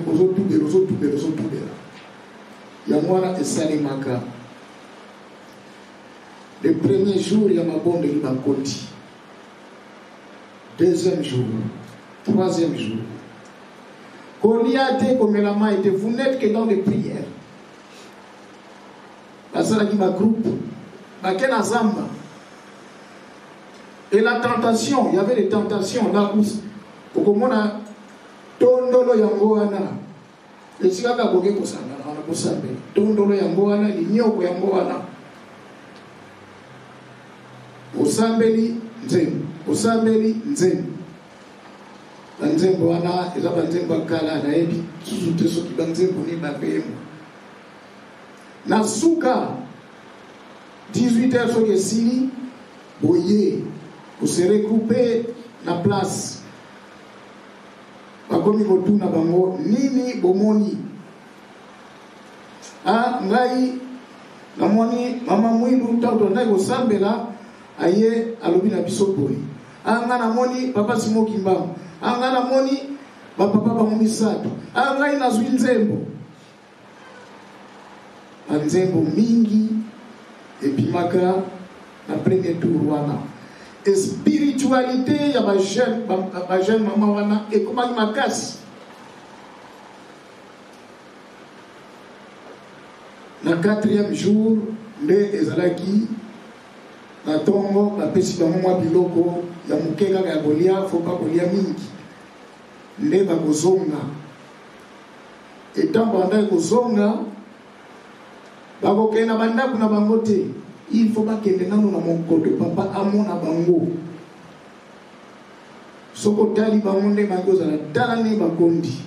Yamwana et Salimaka. Le premier jour, il y a ma bonne de Libakoti. Deuxième jour, troisième jour. Quand il y a été comme la main était, vous n'êtes que dans les prières. Parce que ma groupe, ma Zamba. Et la tentation, il y avait des tentations là où, on a tondolo yangoana. Et si on a bogué pour ça, on a bossé. Tondolo yangoana, l'ignoko yangoana. Osambeli nzem, osambeli nzem. banzembo wana eza banzembo akala nayebi susu te soki banzembo ni bapemo na suka 18h soki esili boye kose regroupe na place bakomi kotuna bango nini bomoni ngai namoni mama mwibu ntango naye kosambela aye alobi na biso boye nga namoni papa Simo Kimbangu nga namoni bapapa bango misato ngai nazwi nzembo nzembo mingi epimaka na premier tour wana spiritualité ya bajeune mama wana ekomaki makasi na 4e jour nde ezalaki na tongo bapesi bango mwa biloko ya moke kaka ya kolia fo pa kolia mingi nde bakozonga etango bandaki kozonga bakokende na bandako na bango te il faut bakende nano na monkoto papa amona bango soko tali bango nde bango ozala tala ne bakondi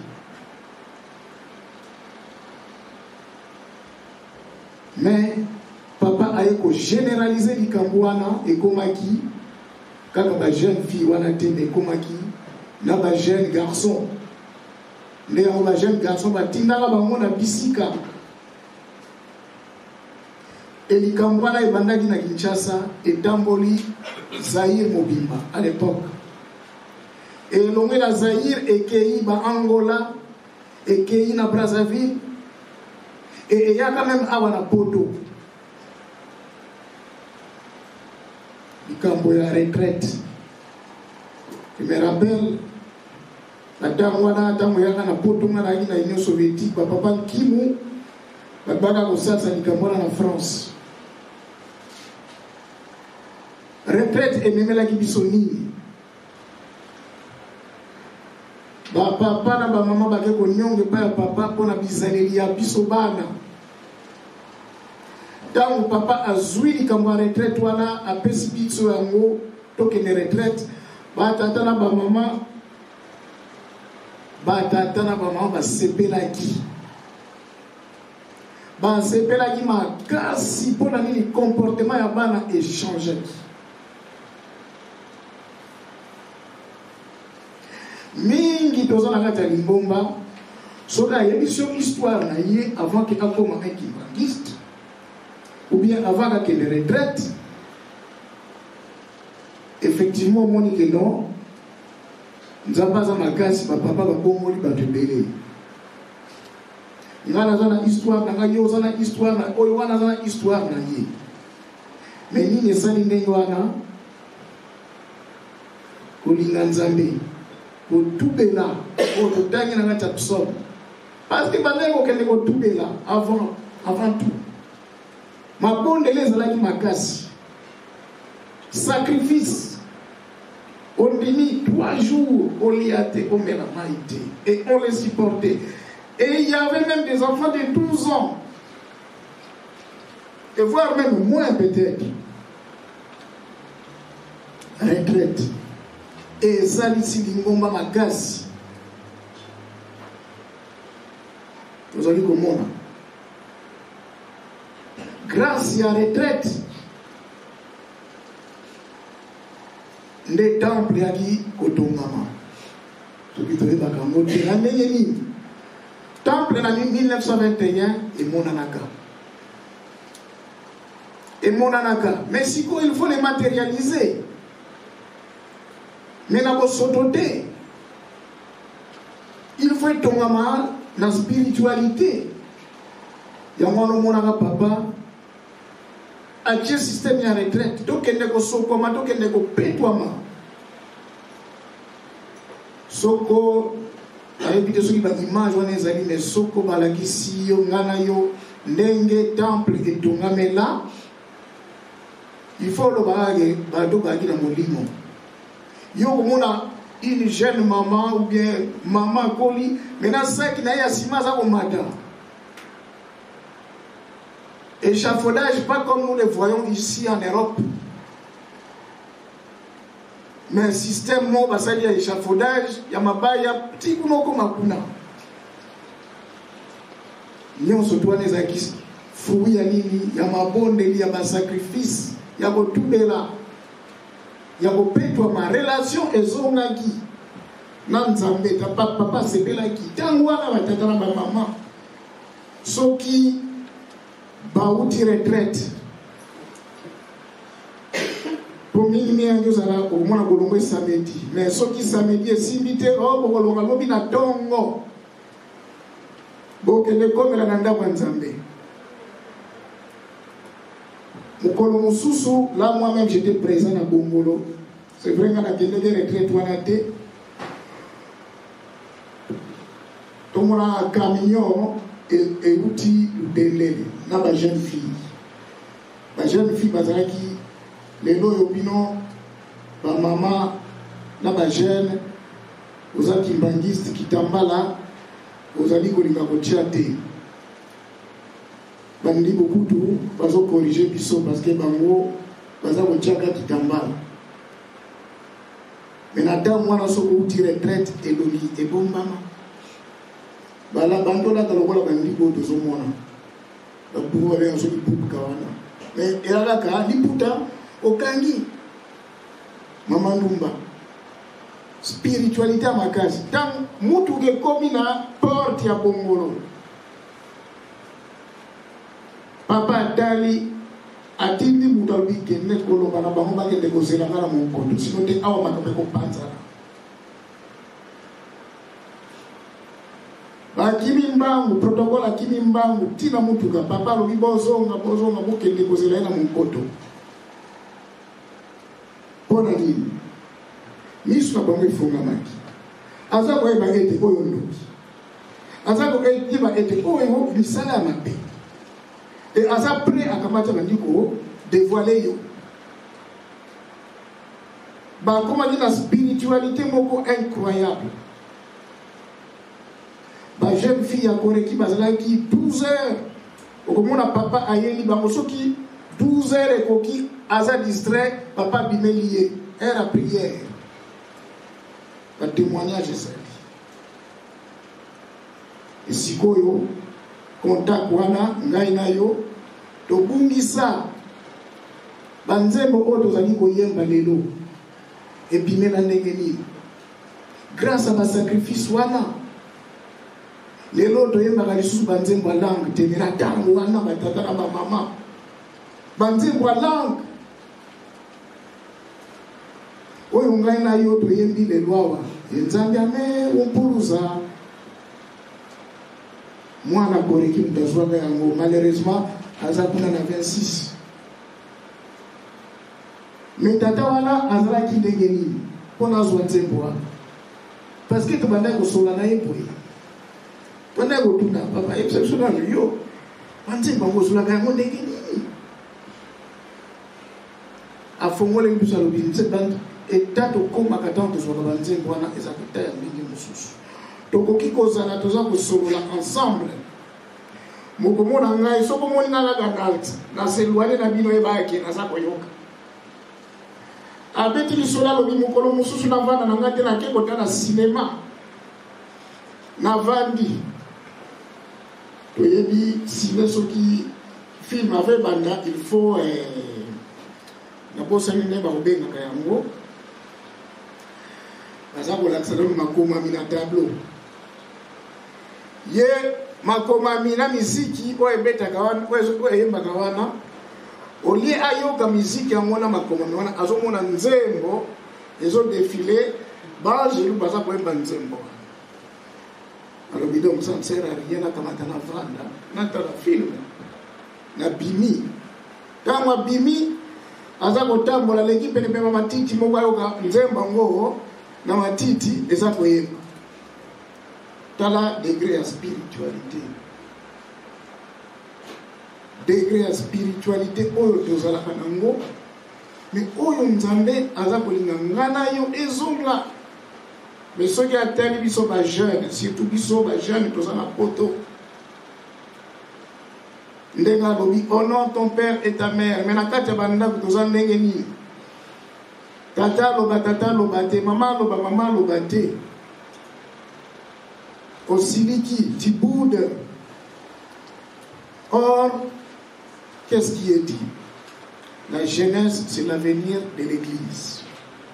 mais papa aye ko généraliser likambo wana ekomaki kaka ba jeune fille wana te ekomaki na ba jeune garçon nde yango ba jeune garçon batindaka bango na bisika elikambo wana ebandaki na Kinshasa etamboli Zaïre mobimba à l'époque elonge na Zaïre ekei ba Angola ekei na Brazzaville et eyaka même awa na Poto likambo ya retraite. Je me rappelle ntango wana ntango yaka na Poto nga na Union soviétique papa Kimu babaka kosalisa likambo wana na France. Retraite ememelaki biso nini bapapa na bamama bake konyonge pa ya papa mpona bizaleli ya biso bana ntango papa azwi likambo ya retraite wana apesi biso yango tokende retraite batata na bamama basepelaki makasi mpona nini comportement ya bana echangeaki mingi toza na kati ya Lingomba soki ayebi so histoire na ye avant ke akoma un kimbangiste ou bien avant akende retraite effectivement omoni ke non nzambe aza makasi bapapa babongoli bato ebele nga naza na histoire na ngai yo oza na histoire na oyo wana aza na histoire na ye me nini esali ndenge wana kolinga nzambe kotubela oyo totangi na kati ya psaume parce que bandenge kokende kotubela avant tout mabondele ezalaki makasi sacrifice ondimi 3 jours olia te omela mai te et on les supportait et il y avait même des enfants de 12 ans et voire même moins peut-être retraite et salisi Lingomba makasi tozali komona grâce ya retraite nde temple yaki kotongama soki toyebaka yango te na ndenge nini temple na 1921 emonanaka mais sikoyo il faut les matérialiser mais na bosoto te il faut etongama na spiritualité yango wana omonaka papa atie système ya retraite tokende kosokoma tokende kopetwama soko ayebi te soki baimage wana ezali me soko balakisi yo ngana yo ndenge temple etongamela il faut lobakake bato bakaki na molimo yo komona une jeune maman ou bien maman akoli maintenant saki na ye ya nsima aza komata échafaudage pas comme nous le voyons ici en Europe mais système mo basali ya échafaudage ya mabaya tikunoko makuna nyonso twana ezalaki fruit ya nini ya mabondeli ya basacrifice ya kotubela ya kopetwa ma relation ezongaki na nzambe ta papa sepelaki ntango wana batata na bamama soki bauti retraite pour mingi yango zala ko mona kolongo samedi mais soki samedi esimbi te o kolonga lobi na tongo bokende komela na ndako nzambe mokolo mosusu là moi-même j'étais présent na Bongolo c'est vrai qu'on a gagné des retraites wana te tomona camion et outil delele na ba jeune fille bazalaki lelo yobino ba mama na ba jeune ozaki mbangiste kitambala ozali kolinga kotia te bandi bokutu bazo corriger biso parce que bango baza kotiaka kitambala mais nata mwana soko uti retraite elongi ebombama bala bandola talokola bandi bo tozomona babuwa leo soki puka wana mais elaka liputa okangi mama ndumba spiritualité makasi tant mutu ke komi na porte ya Bongolo papa dali atindi mutu albikene koloba na bango bakende kozela ngala monkondo sino te awa makape kopanzana bakimi mbangu protocole akimi mbangu tina mutuka papa lobi bozonga bokende kozela na monkondo pona nini misu na bango ifungamaki aza koyeba ete oyo ndoki aza koyeba ete oyo misala ya mabe et aza prêt akamata bandiko dévoiler yo bakomaki na spiritualité moko incroyable ba jeune fille ya koreki bazalaki 12 heures okomona papa ayeli bango soki 12 heures ekoki aza distrait papa bimeli ye heure à prière ba témoignage ezali esikoyo contact wana ngai na yo tobungisa banzembo oyo tozali koyemba lelo ebimela ndenge nini grâce à basacrifice wana lelo toyembaka lisusu banzembo ya langue temera ntango wana batata na bamama banzembo ya langue oyo ngai na yo toyembi lelo awa enzambe ame ompuluza mwana koreki mutazwaka yango malheureusement aza kuna na 26 mais tata wana azalaki ndenge nini mpona azwa nzembo wana parce que tobandaki kosola na ye boye tobandaki kotuna papa yebisa biso nano yo banzembo yango ozolaka yango ndenge nini afongoleli biso alobi eta tokomaka ntango tozwaka banzembo wana eza kota ya ndenge mosusu tokoki kozala toza kosolola ensemble mokomona ngai soko moni nalaka ngalte naseluane na bino ebayaki naza koyoka abeti lisola lobi mokolo mosusu navanda na ngai te nake kotala sinema navandi toyebi sine soki film ave banda il faut nabosani nde bakobengaka yango baza kolakisa nano makomami na tableau ye makomami na miziki oyo ebetaka wana oyo eyembaka wana olie ayoka miziki yango na makomami wana azomona nzembo ezodefile bangelu baza koyemba nzembo alobi donc ça ne sert à rien nakamata na vanda natala filme na bimi ntango abimi aza kotambola leki penepene matiti moko ayoka nzembo yango na matiti eza koyemba tala degré ya spiritualité oyo tozalaka nango mais oyo nzambe aza kolinga ngana yo ezonga mais soki atali biso bajeune surtout biso bajeune toza na poto ndenge alobi honore ton père et ta mère mais na kati ya bandako toza ndenge nini Tata loba te, maman loba te. Osiliki, Tiboude. Or, qu'est-ce qui est dit? La jeunesse, c'est l'avenir de l'Église.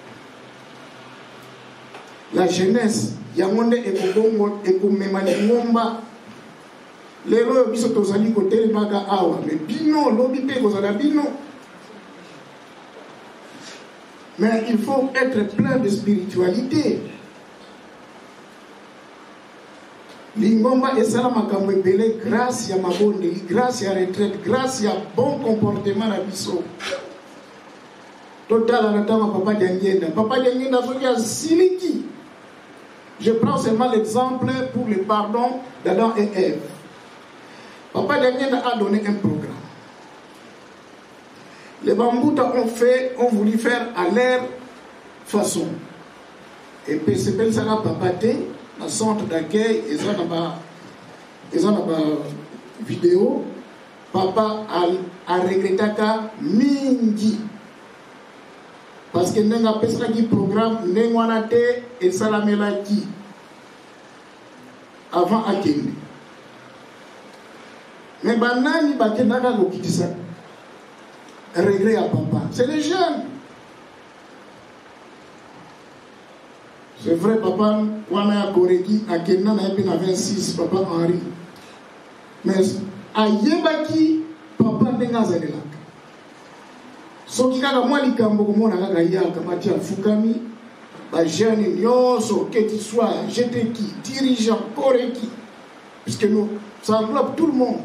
La jeunesse, yangonde ekobongo ekomemani ngomba. Lelo biso tozali kotel maga awa, mais bino lobi pe kozala bino. Mais il faut être plein de spiritualité. Lingomba esala makambo ebele grâce ya mabonde, grâce ya retraite, grâce ya bon comportement na biso. Total anatama papa Diangenda. Papa Diangenda soki ya siliki. Je prends seulement l'exemple pour le pardon d'Adam et Ève. Papa Diangenda a donné un programme. Les Bambouta ont voulu faire à leur façon. Et puis c'est comme ça que papa était. Le centre d'accueil, ils ont une vidéo. Papa a regretté mingi. Parce que nous avons fait un programme, nous avons fait et Salamelaki avant Akende. Mais banani bakenaka kokitisa. Regret à papa. C'est les jeunes. C'est vrai, papa, on a Koreki, à Kenya, on a 26, papa Henri. Mais à Yebaki, papa n'est pas là. Ce qui a moi, les Cambodgiens, on a gagné à Kamati à Fukami, les jeunes, Nyoso, que tu sois, j'étais qui, dirigeant, Koreki, puisque nous, ça englobe tout le monde.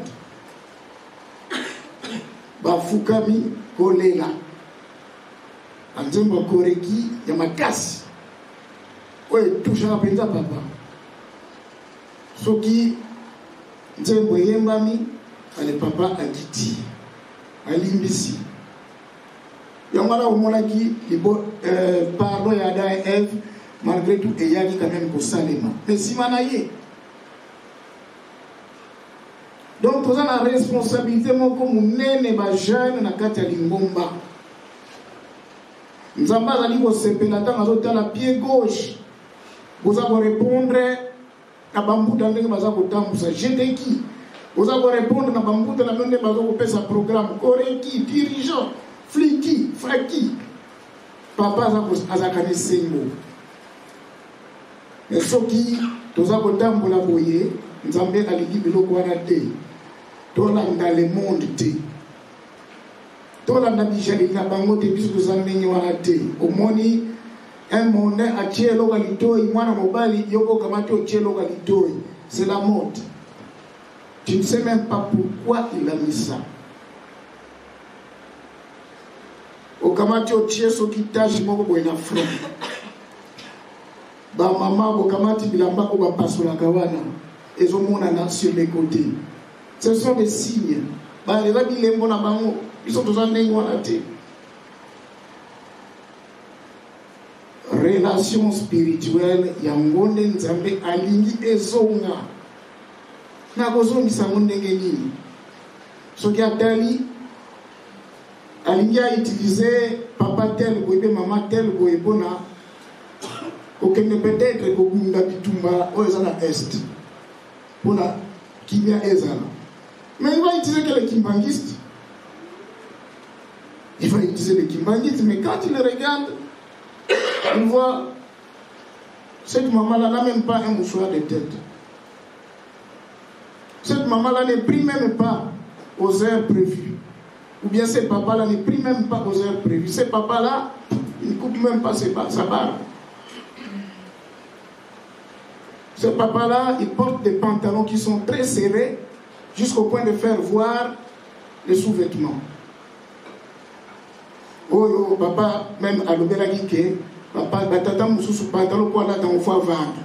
Bah, Fukami, Kolela. En disant, Koreki, il y a ma casse. Oui, touche à peine papa. Ce qui Nzembo Yembami, le papa a dit, à l'imbécile. Yamala au monaki, pardon, Yada et Ève, malgré tout, et Yagi quand même pour Salema. Mais si manaye. Donc, vous avez la responsabilité, moi, comme vous n'êtes pas jeune, na kati ya lingomba. Nzamba zali ko sepelata mazota la pied gauche. Vous allez répondre à Bambouta ndenge baza kotambusa j'étais qui. Vous allez répondre à Bambouta ndenge baza kopesa programme Koreki dirigeant fliki fraki. Papa azakane sengo. Mais soki toza kotambola boye nzambe aliki biloko wana te. Tolanda le monde te. Tolanda bijalinga bango te biso tozandenge wana te. Omoni un monnaie à Tchélo Galitoi, moi na mobali, yoko kamato Tchélo Galitoi. C'est la mode. Tu ne sais même pas pourquoi il a mis ça. Au kamato Tchéso qui tâche moko boina front. Ba maman au kamati bilamba ko ba pasola kawana. Et au monde sur les côtés. Ce sont des signes. Ba les ba bilembo na bango, ils sont tous en wana te. Relation spirituelle yangonde nzambe alingi ezonga na kozongisa ndenge nini soki atali alingi a utiliser papa tel boye maman tel boye bona okende peut-être kobunda bitumba oyo eza na est mpona kimia ezala mais il va utiliser que les kimbangistes, il va utiliser les kimbangistes, mais quand il les regarde on voit, cette maman-là n'a même pas un mouchoir de tête. Cette maman-là n'est pris même pas aux heures prévues. Ou bien ce papa-là n'est pris même pas aux heures prévues. Ce papa-là, il ne coupe même pas sa barbe. Ce papa-là, il porte des pantalons qui sont très serrés jusqu'au point de faire voir les sous-vêtements. Oh, papa, même à l'Obélagike, papa, batata mususu pantalon quoi là dans fois vendre.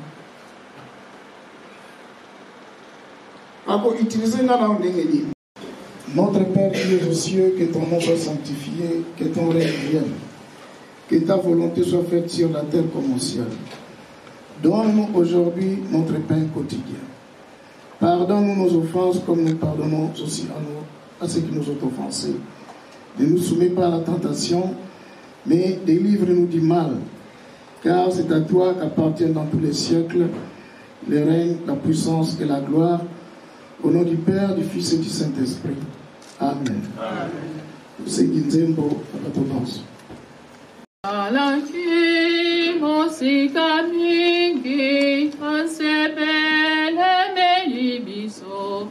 Notre Père qui est aux cieux, que ton nom soit sanctifié, que ton règne vienne, que ta volonté soit faite sur la terre comme au ciel. Donne-nous aujourd'hui notre pain quotidien. Pardonne-nous nos offenses comme nous pardonnons aussi à ceux qui nous ont offensés. Ne nous soumets pas à la tentation, mais délivre-nous du mal, car c'est à toi qu'appartiennent dans tous les siècles le règne, la puissance et la gloire, au nom du Père, du Fils et du Saint-Esprit. Amen. Seguinzembo apatolance. Alaki mosika mingi asebele melibiso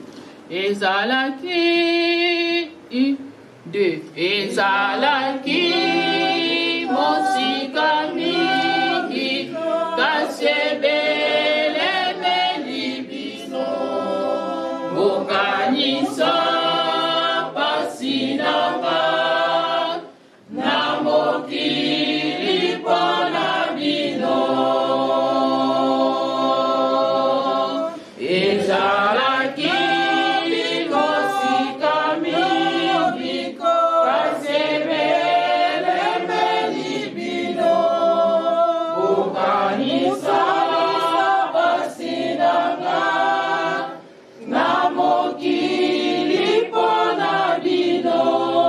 ezalaki de ezalaki mosika mingi kasebele melibiso bokanisa pasinanga na mokili pona bino ezalaki mosika mingi kasebele meli bino bokanisa basinanga na mokili pona bino.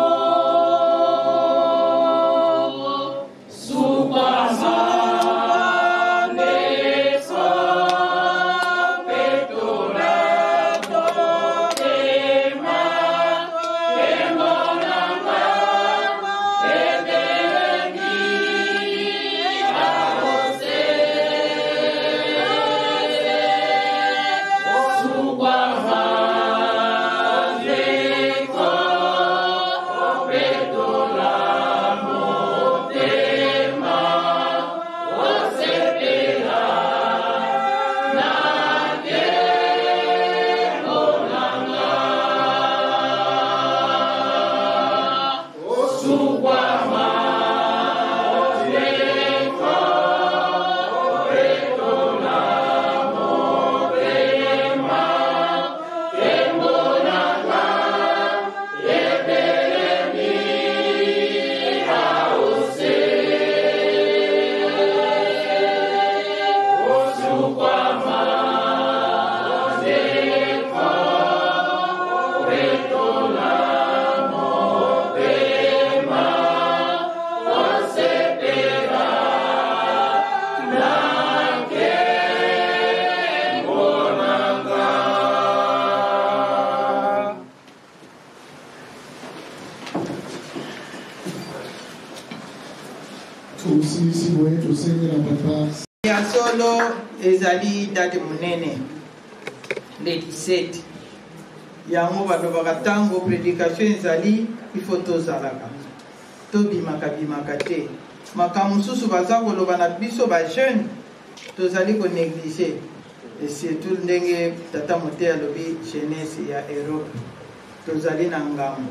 Ya solo ezali date munene le 17 yango balobaka ntango prédication ezali ifo tozalaka tobimaka te makambo mosusu baza koloba na biso bajeune tozali konéglige et surtout ndenge tata mote alobi jeunesse ya Europe tozali na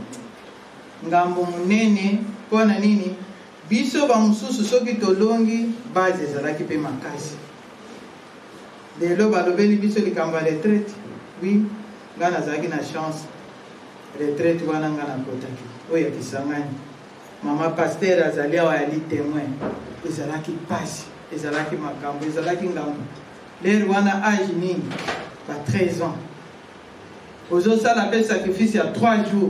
ngambo munene mpona nini biso bamosusu soki tolongi base ezalaki mpe makasi lelo balobeli biso likambo ya retraite oui nga nazalaki na chance retraite wana nga nakotaki oyo ya Kisangani mama paster azali awa yali témoin ezalaki pasi ezalaki makambo ezalaki ngambo lere wana age nini ba 13 ans ozosala mpe sacrifice ya 3 jours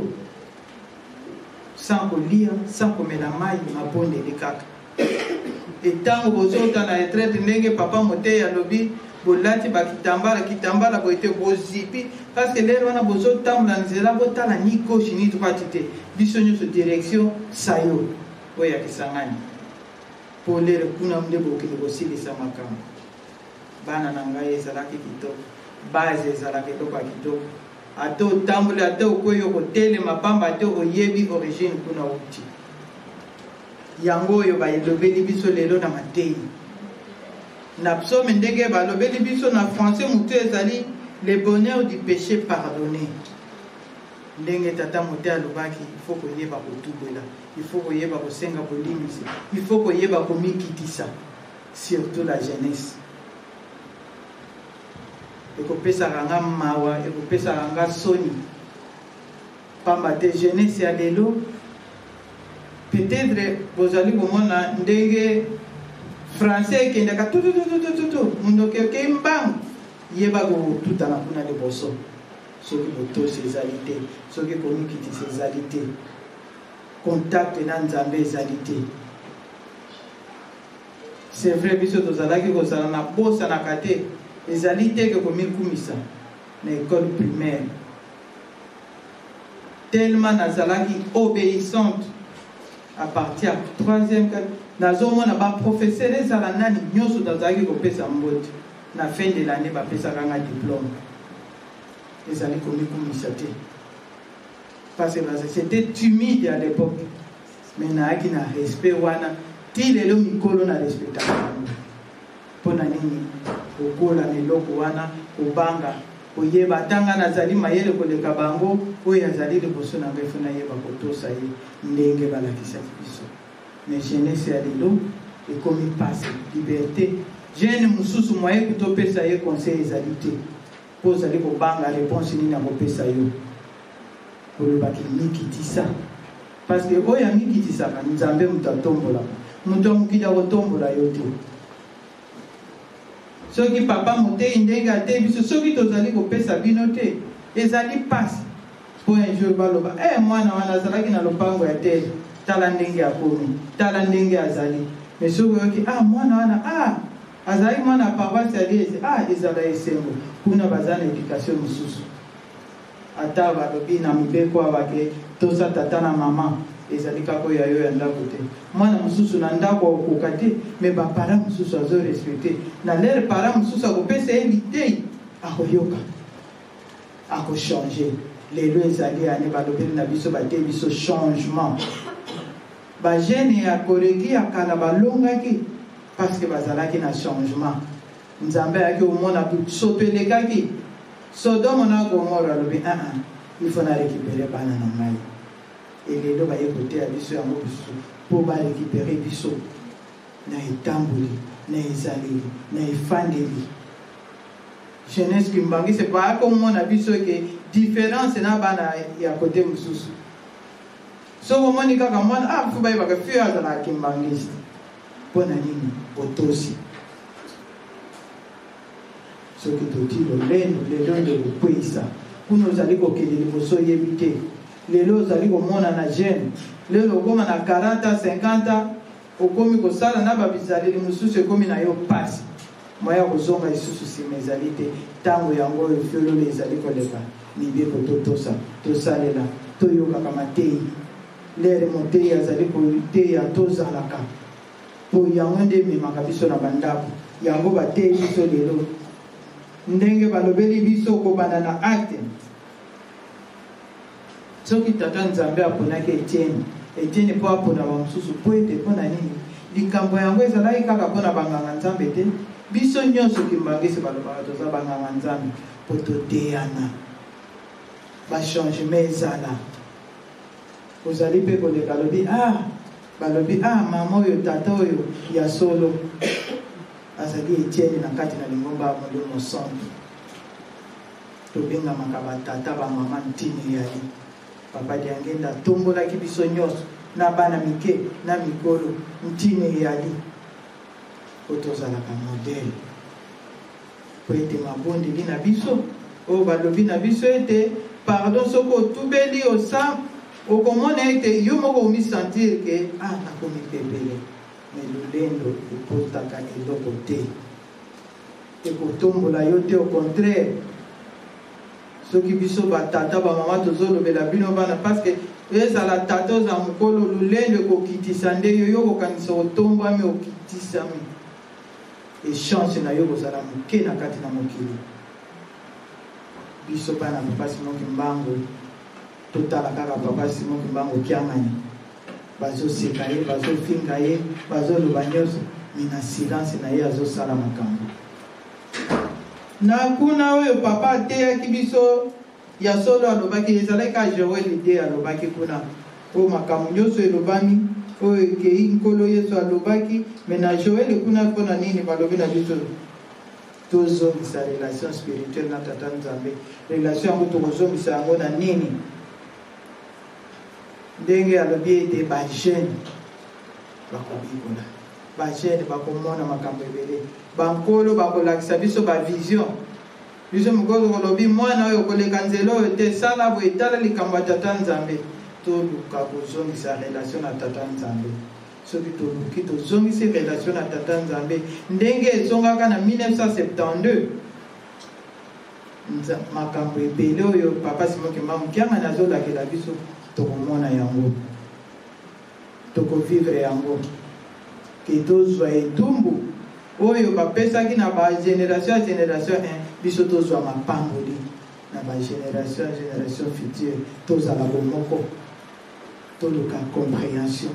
sans kolia sans komela mai mabondeli kaka etango bozota na retraite ndenge papa mote alobi bolati kitambala boite bozipi parce que lero wana bozotambola nzela botala ni gauche ni droite te biso nyonso direction sayo oyo ya Kisangani po lero kuna nde bokende kosilisa makambo bana na ngai ezalaki kitoko base ezalaki kitoko ya kitoko ate otambola ate okoyi okotelema pamba ate oyebi origine kuna outi yango oyo balobeli biso lelo na mateyi na psaume ndenge balobeli biso na français mutu ezali le bonheur du péché pardonné ndenge tata mote alobaki il faut koyeba kotubela il faut koyeba kosenga bolimbisi il faut koyeba komikitisa surtout la jeunesse ekopesaka nga mawa ekopesaka nga soni pamba te jeunesse ya lelo peut-être bozali komona ndenge français ekendaka tutututututu mundoki okei mbangu yeba kotutana kuna liboso soki botosi ezali te soki komikitisa ezali te contact na nzambe ezali te c'est vrai biso tozalaki kozala na bosanaka te ezali te ke komikumisa na école primaire tellement nazalaki obéissante à partir ya 3e nazomona baprofesseur ezala nani nyonso nazalaki kopesa mbote na fin de l'année bapesaka nga diplôme ezali komikumisa te parce que c'était timide à l'époque mais naaki na respect wana ti lelo mikolo na respectaka bango mpona nini kokola na eloko wana kobanga koyeba tanga nazali mayele koleka bango oyo azali liboso na ngai fo nayeba kotosa ye ndenge balakisaki biso mais jeunesse ya lelo ekomi pase liberté jeune mosusu moye kutopesa ye conseil ezali te mpo ozali kobanga réponse nini akopesa yo kolobaki mikitisa parce que oyo amikitisaka nzambe moto atombola moto amokili akotombola yo te soki papa motei ndenge ate biso soki tozali kopesa bino te ezali pasi mpo un jour baloba mwana wana azalaki na lopango ya te tala ndenge akomi tala ndenge azali mais soki oyoki mwana wana azalaki mwana ya paroisse ya liese ezala esengo kuna baza na éducation mosusu ata balobi na mibeko abake tosa tata na mama ezali kaka oyo ya ndako te mwana mosusu na ndako akokoka te mais bapara mosusu azorespecte na lere para mosusu akopesa ye litei akoyoka akochange lelo ezali ane balobeli na biso bate biso changement bagene ya koreki ya kala balongaki parce que bazalaki na changement nzambe ayaki omona soto elekaki Sodome na Gomorra alobi il faut na récupérer bana na ngai elelo baye kote ya biso yango biso mpo barécupérer biso na etamboli na ezaleli na efandeli jeunesse kimbangi c'est pas komona biso ke différence na bana ya kote mosusu soko moni kaka mwana fu bayebaka fio azala kimbangisi mpo na nini otosi soki toti lolendo lelo nde kokweyisa kuna ozali kokende liboso oyebi te lelo ozali komona na jeune lelo okoma na 40 50 okomi kosala na babizaleli mosusu ekomi na yo pasi moya kozonga lisusu nsima ezali te ntango yango oyo fiololo ezali koleka mibeko totosa tosalela toyokaka mateyi lere moteyi azali koteya tozalaka mpo yango nde ememaka biso na bandako yango bateyi biso lelo ndenge balobeli biso kobanda na acte soki tata nzambe aponaki Etienne mpo apona bamosusu mpo ete mpo na nini likambo yango ezalaki kaka mpona banganga nzambe te biso nyonso kimbangisi balobaka toza banganga nzambe mpo toteyana bachangement ezala ozali mpe koleka balobi mama oyo tata oyo ya solo azali Etienne na kati na lingomba ya molimo centre tobengamaka batata bamama ntini eyali papa diangenda tombolaki biso nyonso na bana mike na mikolo ntini eyali po tozalaka modele po ete mabondeli na biso oyo balobi na biso ete pardon soki otubeli osa okomona ete yo moko omisentir ke nakomi pepele mais lolendo ekotaka eloko te ekotombola yo te au contraire soki biso batata bamama tozolobela bino bana parce que ezala tata oza mokolo lolendo ekokitisa nde yo kokanisa otombwami okitisami echange na yo kozala moke na kati na mokili biso bana papa Simon Kimbangu totala kaka papa Simon Kimbangu kiamani bazoseka ye bazofinga ye bazoloba nyonso mina silence na ye azosala makambo na kuna oyo papa ateyaki biso ya solo alobaki ezalaki ka Joel ide alobaki kuna oyo makambo nyonso elobami oyo ekei nkolo Yesu alobaki me na Joel kuna mpona nini balobi na biso tozongisa relation spirituelle na tata nzambe relation yango tokozongisa yango na nini ndenge alobi ete bajene bakobikola bajene bakomona makambo ebele bankolo bakolakisa biso bavision biso mokolo kolobi mwana oyo koleka nzela oyo te sala boye etala likambo ya tata nzambe toluka kozongisa relation na tata nzambe soki toluki tozongisi relation na tata nzambe ndenge ezongaka na 1972 makambo ebele oyo papa Simon Kimbangu kianga nazolakela biso tokomona yango tokovivre yango ke tozwa etumbu oyo bapesaki na bagénération ya génération 1 biso tozwa mapamboli na bagénération future tozala bomoko toluka compréhension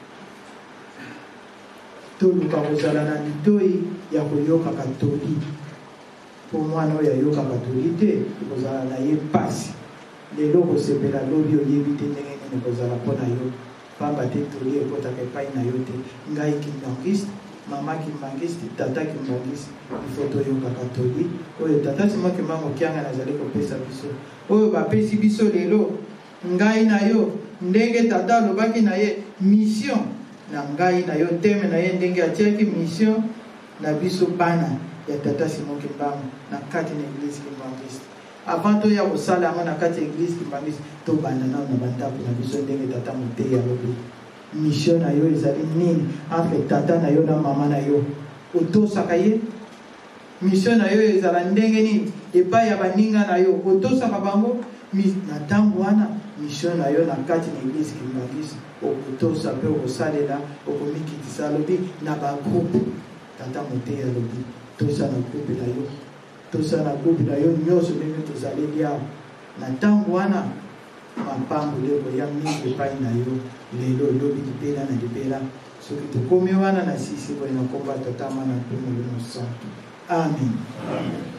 toluka kozala na litoi ya koyoka katoli po mwana oyo ayokaka toli te kozala na ye pasi lelo kosepela lobi oyebi te ndenge nini kozala mpo na yo pamba te toli ekotaka epai na yo te ngai kimbangiste mama kimbangiste tata kimbangiste ifo toyokaka toli oyo tata Simon Kimbangu kianga nazali kopesa biso oyo bapesi biso lelo ngai na yo ndenge tata alobaki na ye mission na ngai na yo teme na ye ndenge atiaki mission na biso bana ya tata Simon Kimbangu na kati na église kimbangiste avant toya kosala yango na kati ya église kimbangiste tobanda nao na bandako na biso ndenge tata Moteyi alobi mission na yo ezali nini entre tata na yo na mama na yo otosaka ye mission na yo ezala ndenge nini epai ya baninga na yo otosaka bango na ntango wana mission na yo na kati na église kimbangiste okotosa mpe okosalela okomikitisa alobi na bagroupe tata Moteyi alobi tosa na groupe na yo tosa na groupe na yo nyonso ndenge tozaleli awa na ntango wana mapamboli ekoya mingi epai na yo lelo lobi libela na libela soki tokomi wana na sisi boye na kombo ya tata Mwana mpe Molimo Santu amen.